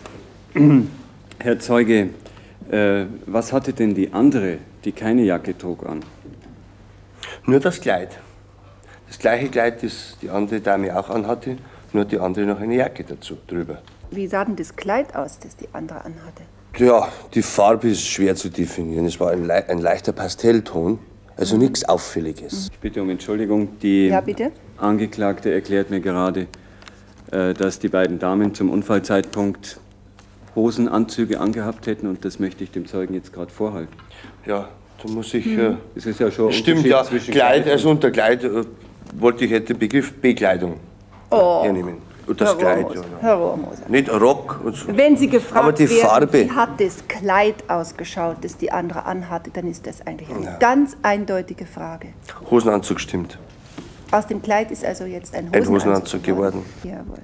Herr Zeuge, äh, was hatte denn die andere, die keine Jacke trug, an? Nur das Kleid. Das gleiche Kleid, das die andere Dame auch anhatte, nur hat die andere noch eine Jacke dazu drüber. Wie sah denn das Kleid aus, das die andere anhatte? Ja, die Farbe ist schwer zu definieren. Es war ein, le ein leichter Pastellton, also Mhm. nichts Auffälliges. Ich bitte um Entschuldigung, die Ja, bitte. Angeklagte erklärt mir gerade, äh, dass die beiden Damen zum Unfallzeitpunkt Hosenanzüge angehabt hätten, und das möchte ich dem Zeugen jetzt gerade vorhalten. Ja, da muss ich... Hm. Äh, Es ist ja schon ein stimmt, Unterschied ja. zwischen Kleid, Kleid also unter Kleid äh, wollte ich jetzt den Begriff Bekleidung Oh. hernehmen. Und das Herr Kleid, Rohrmoser, ja. Herr Rohrmoser. Nicht Rock und so. Wenn Sie gefragt Aber die werden, Farbe. wie hat das Kleid ausgeschaut, das die andere anhatte, dann ist das eigentlich eine Ja. ganz eindeutige Frage. Hosenanzug stimmt. Aus dem Kleid ist also jetzt ein Ein Hosenanzug, Hosenanzug geworden. Jawohl.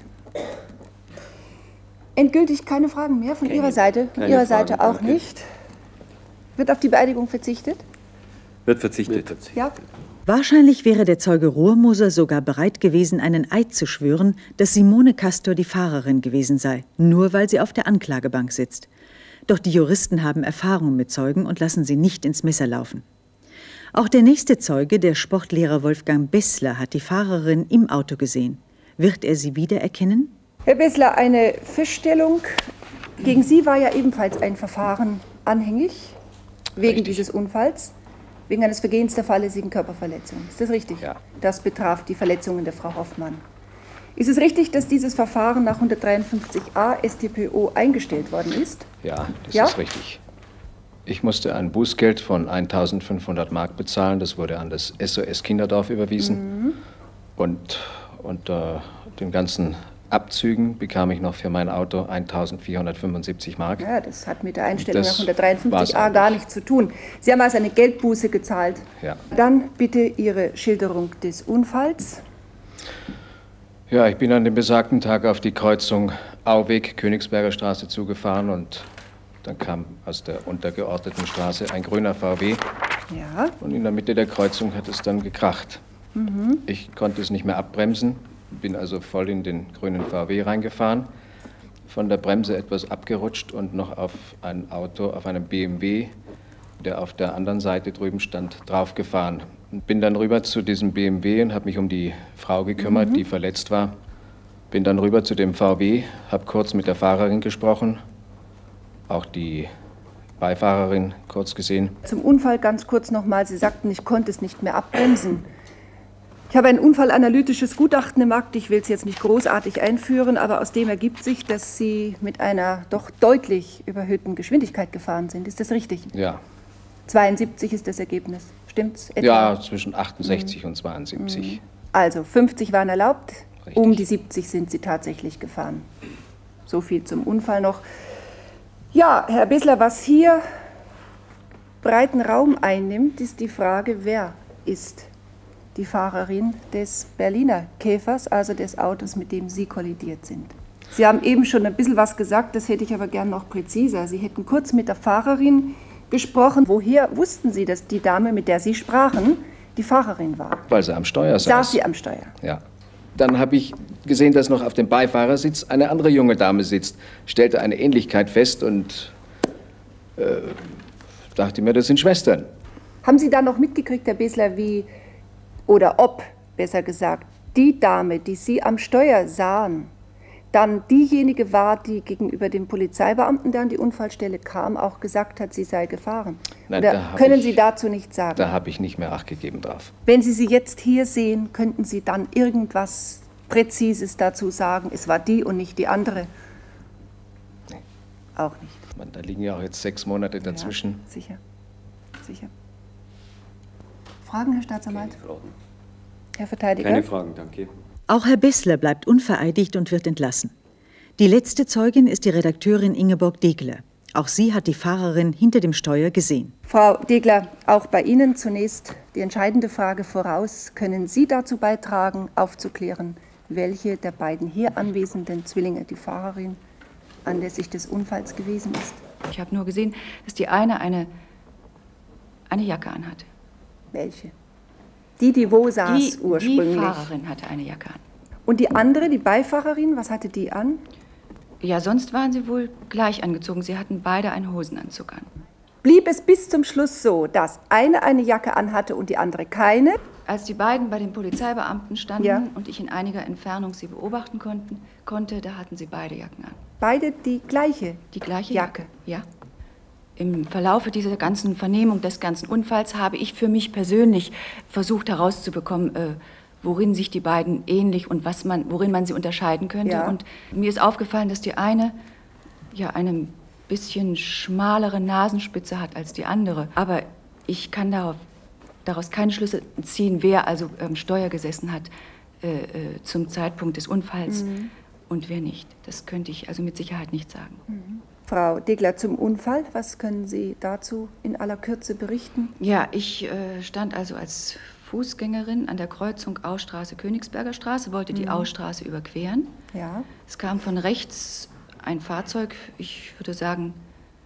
Endgültig keine Fragen mehr von Keine- Ihrer Seite? Von keine Ihrer Fragen, Seite auch danke. nicht? Wird auf die Beeidigung verzichtet? Wird verzichtet. Ja. Wahrscheinlich wäre der Zeuge Rohrmoser sogar bereit gewesen, einen Eid zu schwören, dass Simone Kastor die Fahrerin gewesen sei, nur weil sie auf der Anklagebank sitzt. Doch die Juristen haben Erfahrung mit Zeugen und lassen sie nicht ins Messer laufen. Auch der nächste Zeuge, der Sportlehrer Wolfgang Bessler, hat die Fahrerin im Auto gesehen. Wird er sie wiedererkennen? Herr Bessler, eine Feststellung. Gegen Sie war ja ebenfalls ein Verfahren anhängig, wegen dieses Unfalls. Wegen eines Vergehens der fahrlässigen Körperverletzung. Ist das richtig? Ja. Das betraf die Verletzungen der Frau Hoffmann. Ist es richtig, dass dieses Verfahren nach hundertdreiundfünfzig a S t P O eingestellt worden ist? Ja, das Ja? ist richtig. Ich musste ein Bußgeld von eintausendfünfhundert Mark bezahlen. Das wurde an das S O S Kinderdorf überwiesen. Mhm. Und unter den ganzen Abzügen bekam ich noch für mein Auto eintausendvierhundertfünfundsiebzig Mark. Ja, das hat mit der Einstellung Das nach hundertdreiundfünfzig a war's gar nichts zu tun. Sie haben also eine Geldbuße gezahlt. Ja. Dann bitte Ihre Schilderung des Unfalls. Ja, ich bin an dem besagten Tag auf die Kreuzung Auweg, Königsberger Straße zugefahren und dann kam aus der untergeordneten Straße ein grüner V W Ja. und in der Mitte der Kreuzung hat es dann gekracht. Mhm. Ich konnte es nicht mehr abbremsen, bin also voll in den grünen V W reingefahren, von der Bremse etwas abgerutscht und noch auf ein Auto, auf einem B M W, der auf der anderen Seite drüben stand, draufgefahren. Und bin dann rüber zu diesem B M W und habe mich um die Frau gekümmert, Mhm. die verletzt war. Bin dann rüber zu dem V W, habe kurz mit der Fahrerin gesprochen, auch die Beifahrerin kurz gesehen. Zum Unfall ganz kurz nochmal. Sie sagten, ich konnte es nicht mehr abbremsen. Ich habe ein unfallanalytisches Gutachten im Akte. Ich will es jetzt nicht großartig einführen, aber aus dem ergibt sich, dass Sie mit einer doch deutlich überhöhten Geschwindigkeit gefahren sind. Ist das richtig? Ja, zweiundsiebzig ist das Ergebnis. Stimmt's? etwa? ja zwischen achtundsechzig und zweiundsiebzig. Also fünfzig waren erlaubt, um die siebzig sind Sie tatsächlich gefahren. So viel zum Unfall noch. Ja, Herr Bissler, was hier breiten Raum einnimmt, ist die Frage, wer ist die Fahrerin des Berliner Käfers, also des Autos, mit dem Sie kollidiert sind. Sie haben eben schon ein bisschen was gesagt, das hätte ich aber gern noch präziser. Sie hätten kurz mit der Fahrerin gesprochen. Woher wussten Sie, dass die Dame, mit der Sie sprachen, die Fahrerin war? Weil sie am Steuer saß. Saß sie am Steuer? Ja. Dann habe ich gesehen, dass noch auf dem Beifahrersitz eine andere junge Dame sitzt, stellte eine Ähnlichkeit fest und äh, dachte mir, das sind Schwestern. Haben Sie da noch mitgekriegt, Herr Besler, wie, oder ob, besser gesagt, die Dame, die Sie am Steuer sahen, dann diejenige war, die gegenüber dem Polizeibeamten, der an die Unfallstelle kam, auch gesagt hat, sie sei gefahren? Nein, Oder da hab können ich- Sie dazu nichts sagen? Da habe ich nicht mehr Acht gegeben drauf. Wenn Sie sie jetzt hier sehen, könnten Sie dann irgendwas Präzises dazu sagen? Es war die und nicht die andere? Nee. Auch nicht. Man, da liegen ja auch jetzt sechs Monate dazwischen. Ja, sicher, sicher. Fragen, Herr Staatsanwalt? Herr Verteidiger? Keine Fragen, danke. Auch Herr Bissler bleibt unvereidigt und wird entlassen. Die letzte Zeugin ist die Redakteurin Ingeborg Degler. Auch sie hat die Fahrerin hinter dem Steuer gesehen. Frau Degler, auch bei Ihnen zunächst die entscheidende Frage voraus. Können Sie dazu beitragen, aufzuklären, welche der beiden hier anwesenden Zwillinge die Fahrerin anlässlich des Unfalls gewesen ist? Ich habe nur gesehen, dass die eine eine, eine Jacke anhatte. Welche? Die, die wo saß Die, ursprünglich? die Fahrerin hatte eine Jacke an. Und die andere, die Beifahrerin, was hatte die an? Ja, sonst waren sie wohl gleich angezogen. Sie hatten beide einen Hosenanzug an. Blieb es bis zum Schluss so, dass eine eine Jacke anhatte und die andere keine? Als die beiden bei den Polizeibeamten standen Ja. und ich in einiger Entfernung sie beobachten konnten, konnte, da hatten sie beide Jacken an. Beide die gleiche? Die gleiche Jacke, ja. Im Verlaufe dieser ganzen Vernehmung des ganzen Unfalls habe ich für mich persönlich versucht herauszubekommen, äh, worin sich die beiden ähnlich und was man, worin man sie unterscheiden könnte. Ja. Und mir ist aufgefallen, dass die eine ja eine bisschen schmalere Nasenspitze hat als die andere. Aber ich kann darauf, daraus keine Schlüsse ziehen, wer also am Steuer gesessen hat äh, äh, zum Zeitpunkt des Unfalls Mhm. und wer nicht. Das könnte ich also mit Sicherheit nicht sagen. Mhm. Frau Degler, zum Unfall, was können Sie dazu in aller Kürze berichten? Ja, ich äh, stand also als Fußgängerin an der Kreuzung Ausstraße, Königsberger Straße, wollte die Mhm. Ausstraße überqueren. Ja. Es kam von rechts ein Fahrzeug, ich würde sagen,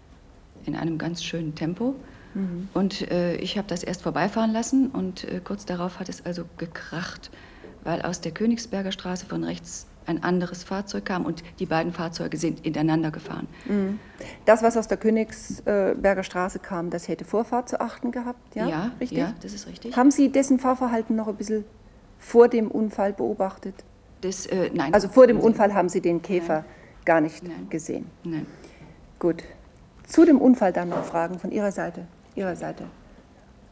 in einem ganz schönen Tempo. Mhm. Und äh, ich habe das erst vorbeifahren lassen und äh, kurz darauf hat es also gekracht, weil aus der Königsberger Straße von rechts ein anderes Fahrzeug kam und die beiden Fahrzeuge sind ineinander gefahren. Mhm. Das, was aus der Königsberger Straße kam, das hätte Vorfahrt zu achten gehabt, ja? Ja, richtig? ja, das ist richtig. Haben Sie dessen Fahrverhalten noch ein bisschen vor dem Unfall beobachtet? Das, äh, nein. Also vor dem Unfall haben Sie den Käfer gar nicht gesehen?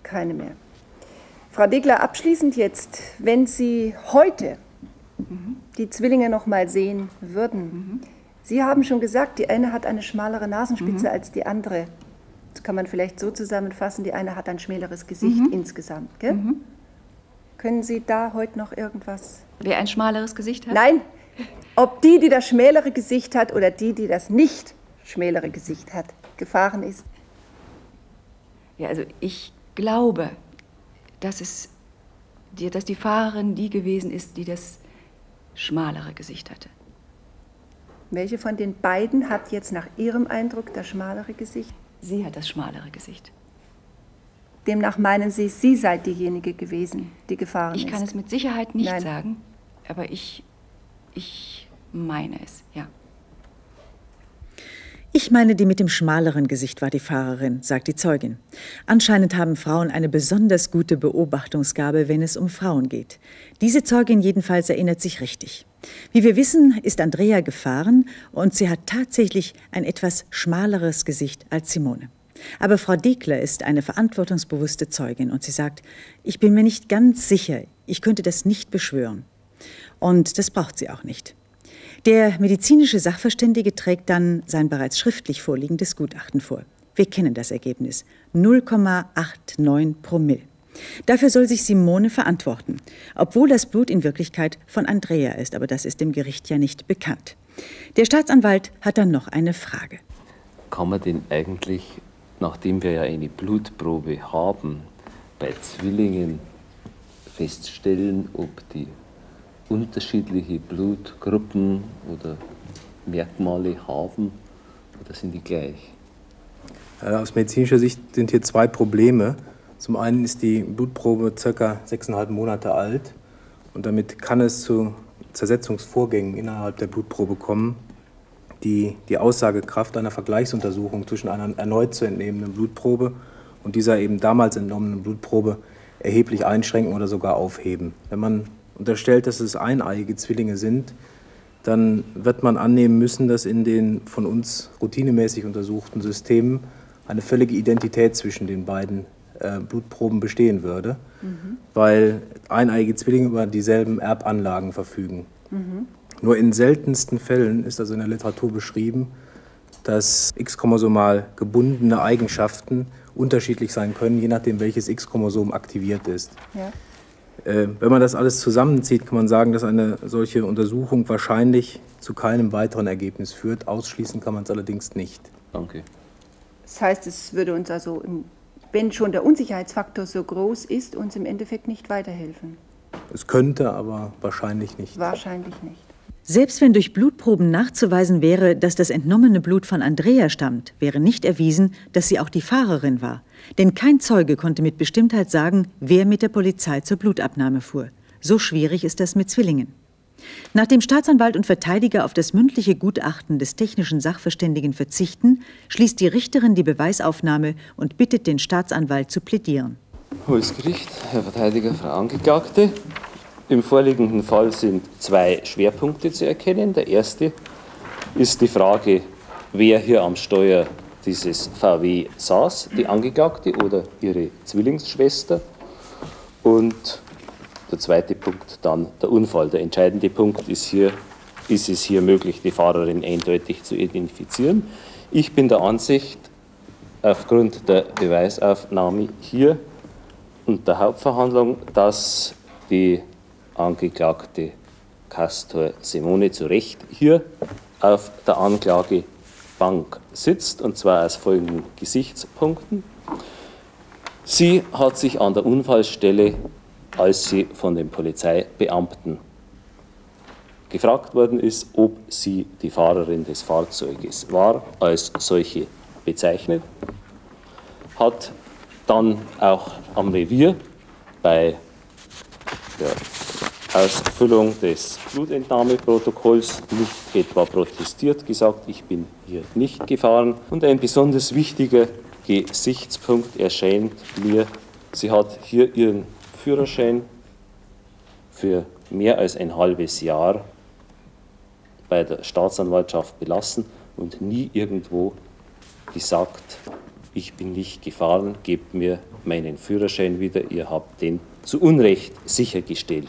Keine mehr. Frau Degler, abschließend jetzt, wenn Sie heute mhm. die Zwillinge noch mal sehen würden. Mhm. Sie haben schon gesagt, die eine hat eine schmalere Nasenspitze mhm. als die andere. Das kann man vielleicht so zusammenfassen, die eine hat ein schmäleres Gesicht mhm. insgesamt. Gell? Mhm. Können Sie da heute noch irgendwas? Wer ein schmaleres Gesicht hat? Nein, ob die, die das schmälere Gesicht hat oder die, die das nicht schmälere Gesicht hat, gefahren ist. Ja, also ich glaube, dass, es, dass die Fahrerin die gewesen ist, die das schmalere Gesicht hatte. Welche von den beiden hat jetzt nach Ihrem Eindruck das schmalere Gesicht? Sie hat das schmalere Gesicht. Demnach meinen Sie, Sie seid diejenige gewesen, die gefahren ist? Ich kann es mit Sicherheit nicht Nein. sagen, aber ich, ich meine es, ja. Ich meine, die mit dem schmaleren Gesicht war die Fahrerin, sagt die Zeugin. Anscheinend haben Frauen eine besonders gute Beobachtungsgabe, wenn es um Frauen geht. Diese Zeugin jedenfalls erinnert sich richtig. Wie wir wissen, ist Andrea gefahren und sie hat tatsächlich ein etwas schmaleres Gesicht als Simone. Aber Frau Degler ist eine verantwortungsbewusste Zeugin und sie sagt, ich bin mir nicht ganz sicher, ich könnte das nicht beschwören. Und das braucht sie auch nicht. Der medizinische Sachverständige trägt dann sein bereits schriftlich vorliegendes Gutachten vor. Wir kennen das Ergebnis. null Komma neunundachtzig Promille. Dafür soll sich Simone verantworten, obwohl das Blut in Wirklichkeit von Andrea ist, aber das ist dem Gericht ja nicht bekannt. Der Staatsanwalt hat dann noch eine Frage. Kann man denn eigentlich, nachdem wir ja eine Blutprobe haben, bei Zwillingen feststellen, ob die unterschiedliche Blutgruppen oder Merkmale haben oder sind die gleich? Aus medizinischer Sicht sind hier zwei Probleme. Zum einen ist die Blutprobe ca. sechseinhalb Monate alt und damit kann es zu Zersetzungsvorgängen innerhalb der Blutprobe kommen, die die Aussagekraft einer Vergleichsuntersuchung zwischen einer erneut zu entnehmenden Blutprobe und dieser eben damals entnommenen Blutprobe erheblich einschränken oder sogar aufheben. Wenn man unterstellt, dass es eineiige Zwillinge sind, dann wird man annehmen müssen, dass in den von uns routinemäßig untersuchten Systemen eine völlige Identität zwischen den beiden äh, Blutproben bestehen würde, mhm. weil eineiige Zwillinge über dieselben Erbanlagen verfügen. Mhm. Nur in seltensten Fällen ist also in der Literatur beschrieben, dass X-chromosomal gebundene Eigenschaften unterschiedlich sein können, je nachdem, welches X-Chromosom aktiviert ist. Ja. Wenn man das alles zusammenzieht, kann man sagen, dass eine solche Untersuchung wahrscheinlich zu keinem weiteren Ergebnis führt. Ausschließen kann man es allerdings nicht. Danke. Das heißt, es würde uns also, wenn schon der Unsicherheitsfaktor so groß ist, uns im Endeffekt nicht weiterhelfen. Es könnte, aber wahrscheinlich nicht. Wahrscheinlich nicht. Selbst wenn durch Blutproben nachzuweisen wäre, dass das entnommene Blut von Andrea stammt, wäre nicht erwiesen, dass sie auch die Fahrerin war. Denn kein Zeuge konnte mit Bestimmtheit sagen, wer mit der Polizei zur Blutabnahme fuhr. So schwierig ist das mit Zwillingen. Nachdem Staatsanwalt und Verteidiger auf das mündliche Gutachten des technischen Sachverständigen verzichten, schließt die Richterin die Beweisaufnahme und bittet den Staatsanwalt zu plädieren. Hohes Gericht, Herr Verteidiger, Frau Angeklagte. Im vorliegenden Fall sind zwei Schwerpunkte zu erkennen. Der erste ist die Frage, wer hier am Steuer dieses V W saß, die Angeklagte oder ihre Zwillingsschwester. Und der zweite Punkt dann der Unfall. Der entscheidende Punkt ist hier, ist es hier möglich, die Fahrerin eindeutig zu identifizieren. Ich bin der Ansicht, aufgrund der Beweisaufnahme hier und der Hauptverhandlung, dass die Angeklagte Castor Simone zu Recht hier auf der Anklagebank sitzt, und zwar aus folgenden Gesichtspunkten. Sie hat sich an der Unfallstelle, als sie von den Polizeibeamten gefragt worden ist, ob sie die Fahrerin des Fahrzeuges war, als solche bezeichnet, hat dann auch am Revier bei der Ausfüllung des Blutentnahmeprotokolls nicht etwa protestiert, gesagt, ich bin hier nicht gefahren. Und ein besonders wichtiger Gesichtspunkt erscheint mir, sie hat hier ihren Führerschein für mehr als ein halbes Jahr bei der Staatsanwaltschaft belassen und nie irgendwo gesagt, ich bin nicht gefahren, gebt mir meinen Führerschein wieder, ihr habt den zu Unrecht sichergestellt.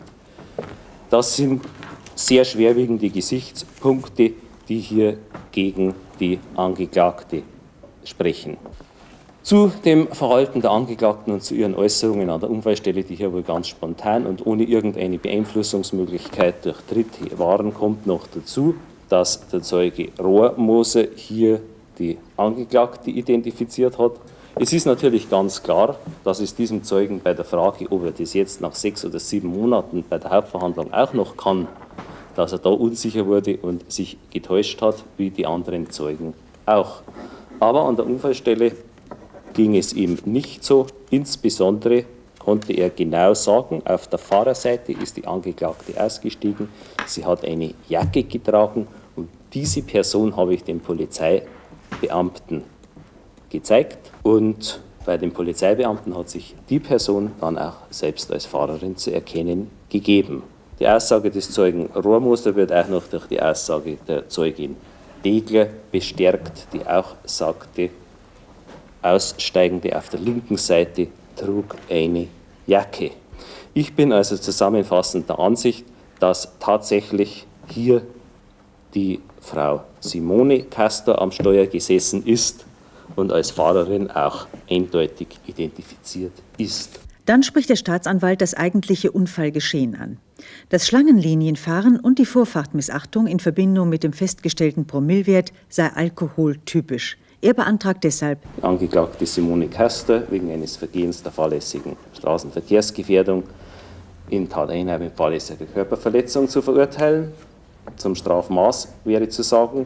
Das sind sehr schwerwiegende Gesichtspunkte, die hier gegen die Angeklagte sprechen. Zu dem Verhalten der Angeklagten und zu ihren Äußerungen an der Unfallstelle, die hier wohl ganz spontan und ohne irgendeine Beeinflussungsmöglichkeit durch Dritte waren, kommt noch dazu, dass der Zeuge Rohrmoser hier die Angeklagte identifiziert hat. Es ist natürlich ganz klar, dass es diesem Zeugen bei der Frage, ob er das jetzt nach sechs oder sieben Monaten bei der Hauptverhandlung auch noch kann, dass er da unsicher wurde und sich getäuscht hat, wie die anderen Zeugen auch. Aber an der Unfallstelle ging es ihm nicht so. Insbesondere konnte er genau sagen, auf der Fahrerseite ist die Angeklagte ausgestiegen, sie hat eine Jacke getragen und diese Person habe ich dem Polizeibeamten gezeigt und bei den Polizeibeamten hat sich die Person dann auch selbst als Fahrerin zu erkennen gegeben. Die Aussage des Zeugen Rohrmoser wird auch noch durch die Aussage der Zeugin Degler bestärkt, die auch sagte, Aussteigende auf der linken Seite trug eine Jacke. Ich bin also zusammenfassend der Ansicht, dass tatsächlich hier die Frau Simone Castor am Steuer gesessen ist und als Fahrerin auch eindeutig identifiziert ist. Dann spricht der Staatsanwalt das eigentliche Unfallgeschehen an. Das Schlangenlinienfahren und die Vorfahrtmissachtung in Verbindung mit dem festgestellten Promillewert sei alkoholtypisch. Er beantragt deshalb, die Angeklagte Simone Castor wegen eines Vergehens der fahrlässigen Straßenverkehrsgefährdung in Tateinheit mit fahrlässiger Körperverletzung zu verurteilen. Zum Strafmaß wäre zu sagen,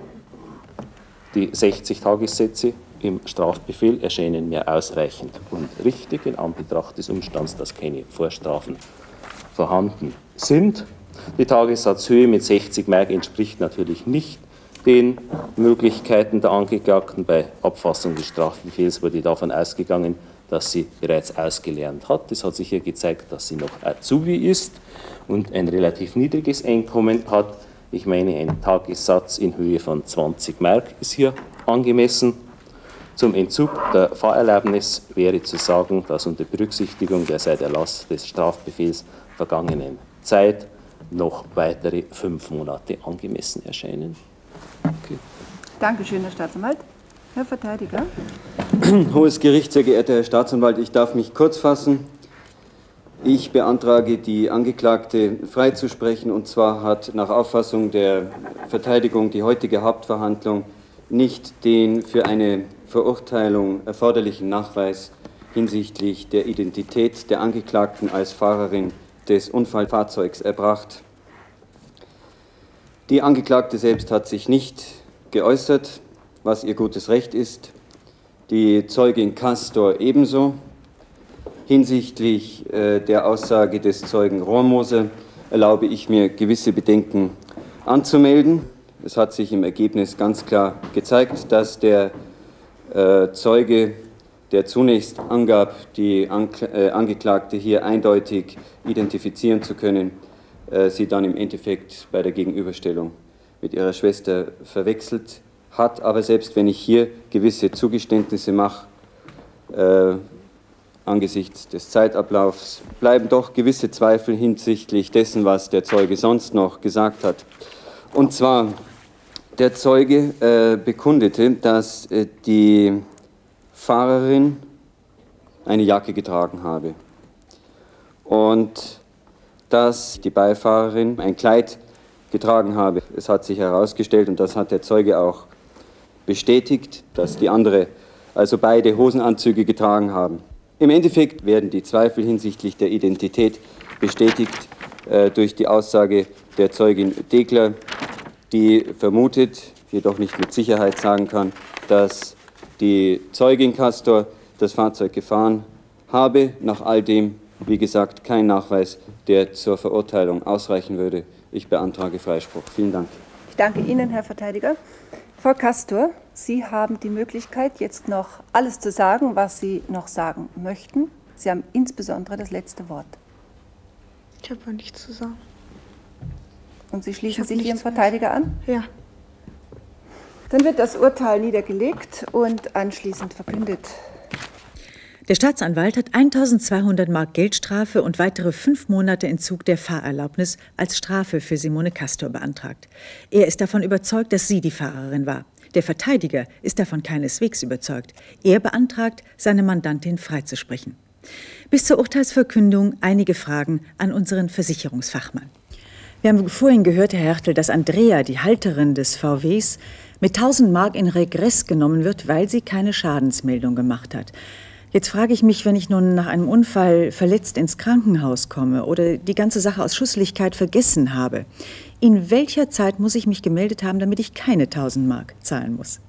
die sechzig Tagessätze im Strafbefehl erscheinen mir ausreichend und richtig in Anbetracht des Umstands, dass keine Vorstrafen vorhanden sind. Die Tagessatzhöhe mit sechzig Mark entspricht natürlich nicht den Möglichkeiten der Angeklagten. Bei Abfassung des Strafbefehls wurde davon ausgegangen, dass sie bereits ausgelernt hat. Es hat sich hier gezeigt, dass sie noch Azubi ist und ein relativ niedriges Einkommen hat. Ich meine, ein Tagessatz in Höhe von zwanzig Mark ist hier angemessen. Zum Entzug der Fahrerlaubnis wäre zu sagen, dass unter Berücksichtigung der seit Erlass des Strafbefehls vergangenen Zeit noch weitere fünf Monate angemessen erscheinen. Okay. Dankeschön, Herr Staatsanwalt. Herr Verteidiger. Hohes Gericht, sehr geehrter Herr Staatsanwalt, ich darf mich kurz fassen. Ich beantrage, die Angeklagte freizusprechen, und zwar hat nach Auffassung der Verteidigung die heutige Hauptverhandlung nicht den für eine Verurteilung erforderlichen Nachweis hinsichtlich der Identität der Angeklagten als Fahrerin des Unfallfahrzeugs erbracht. Die Angeklagte selbst hat sich nicht geäußert, was ihr gutes Recht ist. Die Zeugin Castor ebenso. Hinsichtlich äh, der Aussage des Zeugen Rohrmoser erlaube ich mir, gewisse Bedenken anzumelden. Es hat sich im Ergebnis ganz klar gezeigt, dass der äh, Zeuge, der zunächst angab, die Ankl äh, Angeklagte hier eindeutig identifizieren zu können, äh, sie dann im Endeffekt bei der Gegenüberstellung mit ihrer Schwester verwechselt hat. Aber selbst wenn ich hier gewisse Zugeständnisse mache, äh, angesichts des Zeitablaufs, bleiben doch gewisse Zweifel hinsichtlich dessen, was der Zeuge sonst noch gesagt hat. Und zwar, der Zeuge äh, bekundete, dass äh, die Fahrerin eine Jacke getragen habe und dass die Beifahrerin ein Kleid getragen habe. Es hat sich herausgestellt, und das hat der Zeuge auch bestätigt, dass die andere, also beide Hosenanzüge getragen haben. Im Endeffekt werden die Zweifel hinsichtlich der Identität bestätigt äh, durch die Aussage der Zeugin Degler, die vermutet, jedoch nicht mit Sicherheit sagen kann, dass die Zeugin Castor das Fahrzeug gefahren habe. Nach all dem, wie gesagt, kein Nachweis, der zur Verurteilung ausreichen würde. Ich beantrage Freispruch. Vielen Dank. Ich danke Ihnen, Herr Verteidiger. Frau Castor, Sie haben die Möglichkeit, jetzt noch alles zu sagen, was Sie noch sagen möchten. Sie haben insbesondere das letzte Wort. Ich habe ja nichts zu sagen. Und Sie schließen sich Ihrem Verteidiger an? Ja. Dann wird das Urteil niedergelegt und anschließend verkündet. Der Staatsanwalt hat eintausendzweihundert Mark Geldstrafe und weitere fünf Monate Entzug der Fahrerlaubnis als Strafe für Simone Castor beantragt. Er ist davon überzeugt, dass sie die Fahrerin war. Der Verteidiger ist davon keineswegs überzeugt. Er beantragt, seine Mandantin freizusprechen. Bis zur Urteilsverkündung einige Fragen an unseren Versicherungsfachmann. Wir haben vorhin gehört, Herr Hertel, dass Andrea, die Halterin des V Ws, mit tausend Mark in Regress genommen wird, weil sie keine Schadensmeldung gemacht hat. Jetzt frage ich mich, wenn ich nun nach einem Unfall verletzt ins Krankenhaus komme oder die ganze Sache aus Schusslichkeit vergessen habe, in welcher Zeit muss ich mich gemeldet haben, damit ich keine tausend Mark zahlen muss?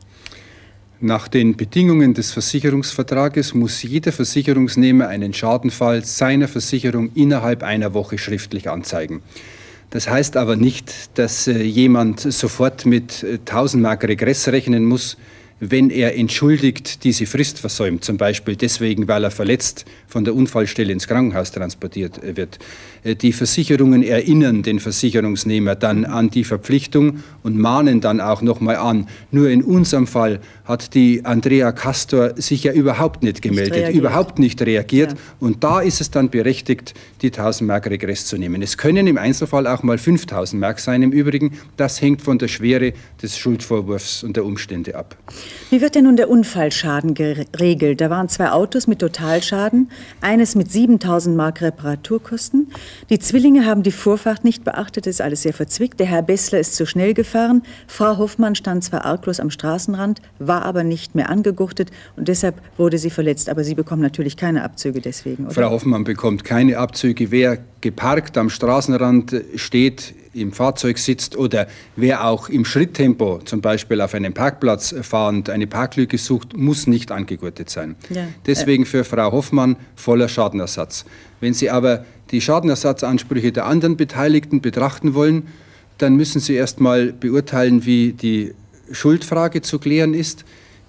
Nach den Bedingungen des Versicherungsvertrages muss jeder Versicherungsnehmer einen Schadenfall seiner Versicherung innerhalb einer Woche schriftlich anzeigen. Das heißt aber nicht, dass äh, jemand sofort mit äh, tausend Mark Regress rechnen muss, wenn er entschuldigt diese Frist versäumt, zum Beispiel deswegen, weil er verletzt von der Unfallstelle ins Krankenhaus transportiert wird. Die Versicherungen erinnern den Versicherungsnehmer dann an die Verpflichtung und mahnen dann auch noch mal an. Nur in unserem Fall hat die Andrea Castor sich ja überhaupt nicht gemeldet, nicht überhaupt nicht reagiert. Ja. Und da ist es dann berechtigt, die tausend Mark Regress zu nehmen. Es können im Einzelfall auch mal fünftausend Mark sein. Im Übrigen, das hängt von der Schwere des Schuldvorwurfs und der Umstände ab. Wie wird denn nun der Unfallschaden geregelt? Da waren zwei Autos mit Totalschaden, eines mit siebentausend Mark Reparaturkosten. Die Zwillinge haben die Vorfahrt nicht beachtet, das ist alles sehr verzwickt. Der Herr Bessler ist zu schnell gefahren. Frau Hoffmann stand zwar arglos am Straßenrand, war aber nicht mehr angegurtet und deshalb wurde sie verletzt. Aber Sie bekommen natürlich keine Abzüge deswegen, oder? Frau Hoffmann bekommt keine Abzüge. Wer geparkt am Straßenrand steht, im Fahrzeug sitzt oder wer auch im Schritttempo, zum Beispiel auf einem Parkplatz fahrend, eine Parklücke sucht, muss nicht angegurtet sein. Ja. Deswegen für Frau Hoffmann voller Schadenersatz. Wenn Sie aber die Schadenersatzansprüche der anderen Beteiligten betrachten wollen, dann müssen Sie erst mal beurteilen, wie die Schuldfrage zu klären ist.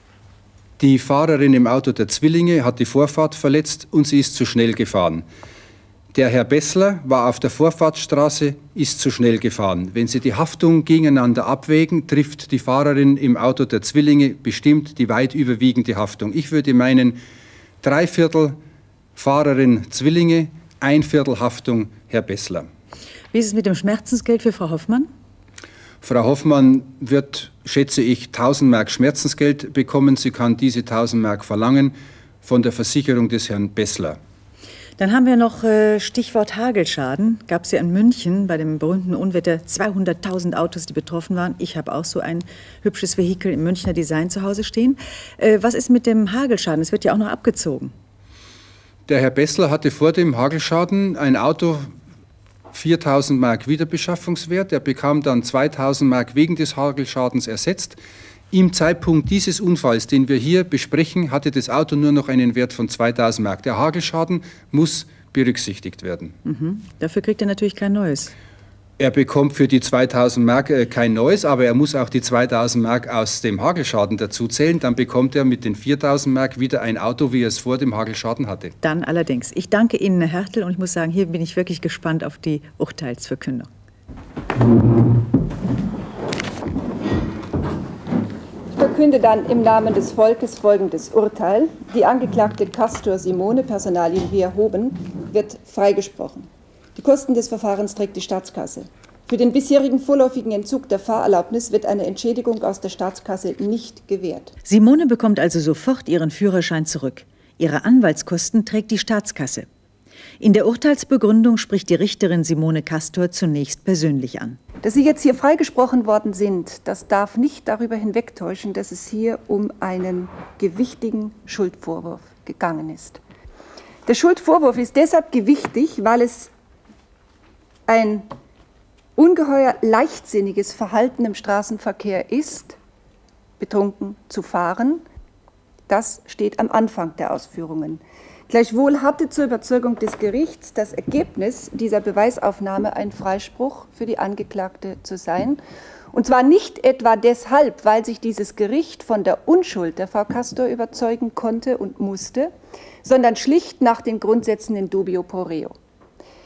Die Fahrerin im Auto der Zwillinge hat die Vorfahrt verletzt und sie ist zu schnell gefahren. Der Herr Bessler war auf der Vorfahrtsstraße, ist zu schnell gefahren. Wenn Sie die Haftung gegeneinander abwägen, trifft die Fahrerin im Auto der Zwillinge bestimmt die weit überwiegende Haftung. Ich würde meinen, drei Viertel Fahrerin Zwillinge, ein Viertel Haftung Herr Bessler. Wie ist es mit dem Schmerzensgeld für Frau Hoffmann? Frau Hoffmann wird, schätze ich, tausend Mark Schmerzensgeld bekommen. Sie kann diese tausend Mark verlangen von der Versicherung des Herrn Bessler. Dann haben wir noch äh, Stichwort Hagelschaden. Gab es ja in München bei dem berühmten Unwetter zweihunderttausend Autos, die betroffen waren. Ich habe auch so ein hübsches Vehikel im Münchner Design zu Hause stehen. Äh, was ist mit dem Hagelschaden? Es wird ja auch noch abgezogen. Der Herr Bessler hatte vor dem Hagelschaden ein Auto, viertausend Mark Wiederbeschaffungswert. Er bekam dann zweitausend Mark wegen des Hagelschadens ersetzt. Im Zeitpunkt dieses Unfalls, den wir hier besprechen, hatte das Auto nur noch einen Wert von zweitausend Mark. Der Hagelschaden muss berücksichtigt werden. Mhm. Dafür kriegt er natürlich kein neues. Er bekommt für die zweitausend Mark äh, kein neues, aber er muss auch die zweitausend Mark aus dem Hagelschaden dazu zählen. Dann bekommt er mit den viertausend Mark wieder ein Auto, wie er es vor dem Hagelschaden hatte. Dann allerdings. Ich danke Ihnen, Herr Hertel, und ich muss sagen, hier bin ich wirklich gespannt auf die Urteilsverkündung. Ich verkünde dann im Namen des Volkes folgendes Urteil. Die Angeklagte Castor Simone, Personalien wie erhoben, wird freigesprochen. Die Kosten des Verfahrens trägt die Staatskasse. Für den bisherigen vorläufigen Entzug der Fahrerlaubnis wird eine Entschädigung aus der Staatskasse nicht gewährt. Simone bekommt also sofort ihren Führerschein zurück. Ihre Anwaltskosten trägt die Staatskasse. In der Urteilsbegründung spricht die Richterin Simone Castor zunächst persönlich an. Dass Sie jetzt hier freigesprochen worden sind, das darf nicht darüber hinwegtäuschen, dass es hier um einen gewichtigen Schuldvorwurf gegangen ist. Der Schuldvorwurf ist deshalb gewichtig, weil es ein ungeheuer leichtsinniges Verhalten im Straßenverkehr ist, betrunken zu fahren. Das steht am Anfang der Ausführungen. Gleichwohl hatte zur Überzeugung des Gerichts das Ergebnis dieser Beweisaufnahme ein Freispruch für die Angeklagte zu sein. Und zwar nicht etwa deshalb, weil sich dieses Gericht von der Unschuld der Frau Castor überzeugen konnte und musste, sondern schlicht nach den Grundsätzen in dubio pro reo.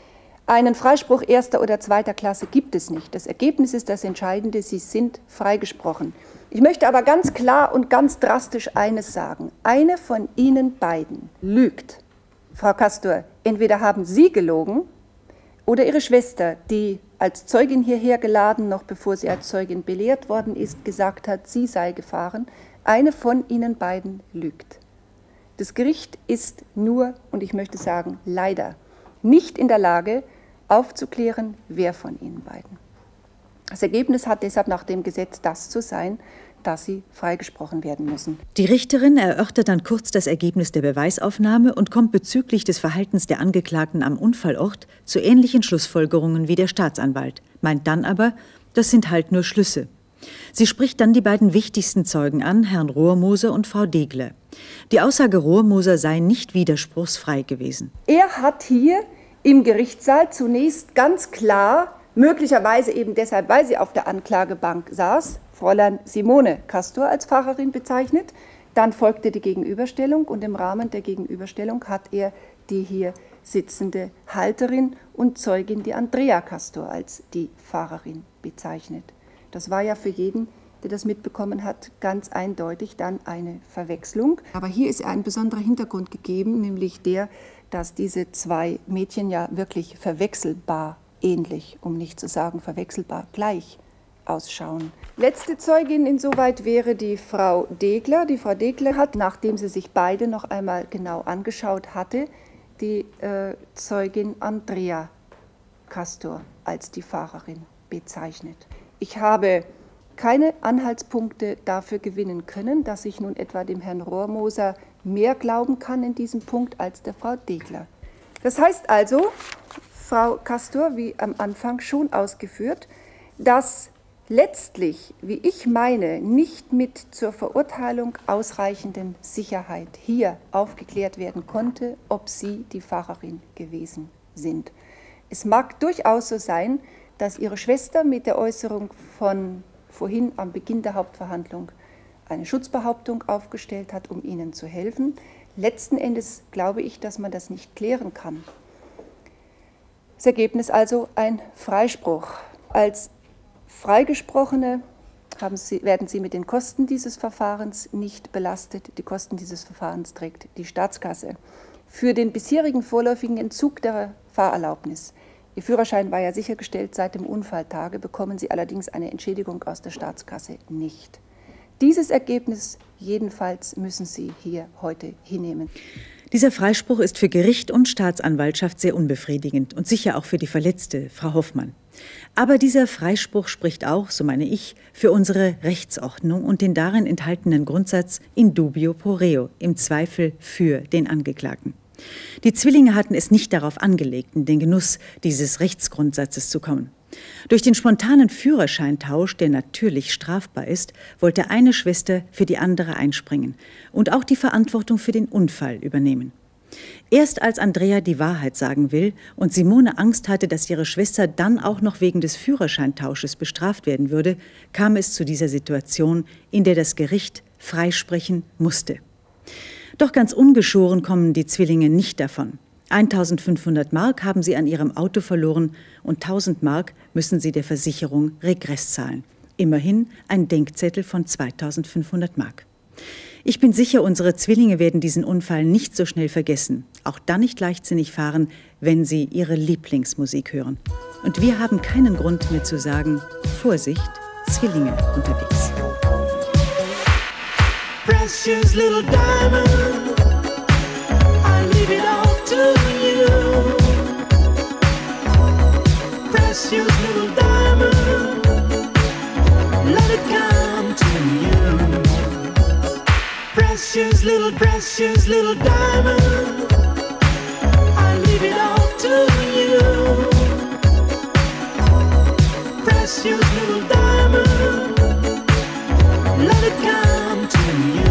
Einen Freispruch erster oder zweiter Klasse gibt es nicht. Das Ergebnis ist das Entscheidende, Sie sind freigesprochen. Ich möchte aber ganz klar und ganz drastisch eines sagen. Eine von Ihnen beiden lügt. Frau Castor, entweder haben Sie gelogen oder Ihre Schwester, die als Zeugin hierher geladen, noch bevor sie als Zeugin belehrt worden ist, gesagt hat, sie sei gefahren. Eine von Ihnen beiden lügt. Das Gericht ist nur, und ich möchte sagen, leider, nicht in der Lage, aufzuklären, wer von Ihnen beiden. Das Ergebnis hat deshalb nach dem Gesetz das zu sein, dass sie freigesprochen werden müssen. Die Richterin erörtert dann kurz das Ergebnis der Beweisaufnahme und kommt bezüglich des Verhaltens der Angeklagten am Unfallort zu ähnlichen Schlussfolgerungen wie der Staatsanwalt, meint dann aber, das sind halt nur Schlüsse. Sie spricht dann die beiden wichtigsten Zeugen an, Herrn Rohrmoser und Frau Degler. Die Aussage Rohrmoser sei nicht widerspruchsfrei gewesen. Er hat hier im Gerichtssaal zunächst ganz klar, möglicherweise eben deshalb, weil sie auf der Anklagebank saß, Fräulein Simone Castor als Pfarrerin bezeichnet. Dann folgte die Gegenüberstellung und im Rahmen der Gegenüberstellung hat er die hier sitzende Halterin und Zeugin, die Andrea Castor, als die Pfarrerin bezeichnet. Das war ja für jeden, der das mitbekommen hat, ganz eindeutig dann eine Verwechslung. Aber hier ist ein besonderer Hintergrund gegeben, nämlich der, dass diese zwei Mädchen ja wirklich verwechselbar ähnlich, um nicht zu sagen verwechselbar gleich ausschauen. Letzte Zeugin insoweit wäre die Frau Degler. Die Frau Degler hat, nachdem sie sich beide noch einmal genau angeschaut hatte, die äh, Zeugin Andrea Castor als die Fahrerin bezeichnet. Ich habe keine Anhaltspunkte dafür gewinnen können, dass ich nun etwa dem Herrn Rohrmoser mehr glauben kann in diesem Punkt als der Frau Degler. Das heißt also, Frau Castor, wie am Anfang schon ausgeführt, dass letztlich, wie ich meine, nicht mit zur Verurteilung ausreichenden Sicherheit hier aufgeklärt werden konnte, ob Sie die Pfarrerin gewesen sind. Es mag durchaus so sein, dass Ihre Schwester mit der Äußerung von vorhin am Beginn der Hauptverhandlung eine Schutzbehauptung aufgestellt hat, um Ihnen zu helfen. Letzten Endes glaube ich, dass man das nicht klären kann. Das Ergebnis also ein Freispruch. Als Freigesprochene haben Sie, werden Sie mit den Kosten dieses Verfahrens nicht belastet. Die Kosten dieses Verfahrens trägt die Staatskasse. Für den bisherigen vorläufigen Entzug der Fahrerlaubnis, Ihr Führerschein war ja sichergestellt seit dem Unfalltage, bekommen Sie allerdings eine Entschädigung aus der Staatskasse nicht. Dieses Ergebnis jedenfalls müssen Sie hier heute hinnehmen. Dieser Freispruch ist für Gericht und Staatsanwaltschaft sehr unbefriedigend und sicher auch für die Verletzte, Frau Hoffmann. Aber dieser Freispruch spricht auch, so meine ich, für unsere Rechtsordnung und den darin enthaltenen Grundsatz in dubio pro reo, im Zweifel für den Angeklagten. Die Zwillinge hatten es nicht darauf angelegt, in den Genuss dieses Rechtsgrundsatzes zu kommen. Durch den spontanen Führerscheintausch, der natürlich strafbar ist, wollte eine Schwester für die andere einspringen und auch die Verantwortung für den Unfall übernehmen. Erst als Andrea die Wahrheit sagen will und Simone Angst hatte, dass ihre Schwester dann auch noch wegen des Führerscheintausches bestraft werden würde, kam es zu dieser Situation, in der das Gericht freisprechen musste. Doch ganz ungeschoren kommen die Zwillinge nicht davon. eintausendfünfhundert Mark haben sie an ihrem Auto verloren und tausend Mark müssen sie der Versicherung Regress zahlen. Immerhin ein Denkzettel von zweitausendfünfhundert Mark. Ich bin sicher, unsere Zwillinge werden diesen Unfall nicht so schnell vergessen, auch dann nicht leichtsinnig fahren, wenn sie ihre Lieblingsmusik hören. Und wir haben keinen Grund mehr zu sagen, Vorsicht, Zwillinge unterwegs. Precious little diamond, I leave it all to you. Precious little diamond, let it come to you. Precious little, precious little diamond, I leave it all to you. Precious little diamond, let it come to you.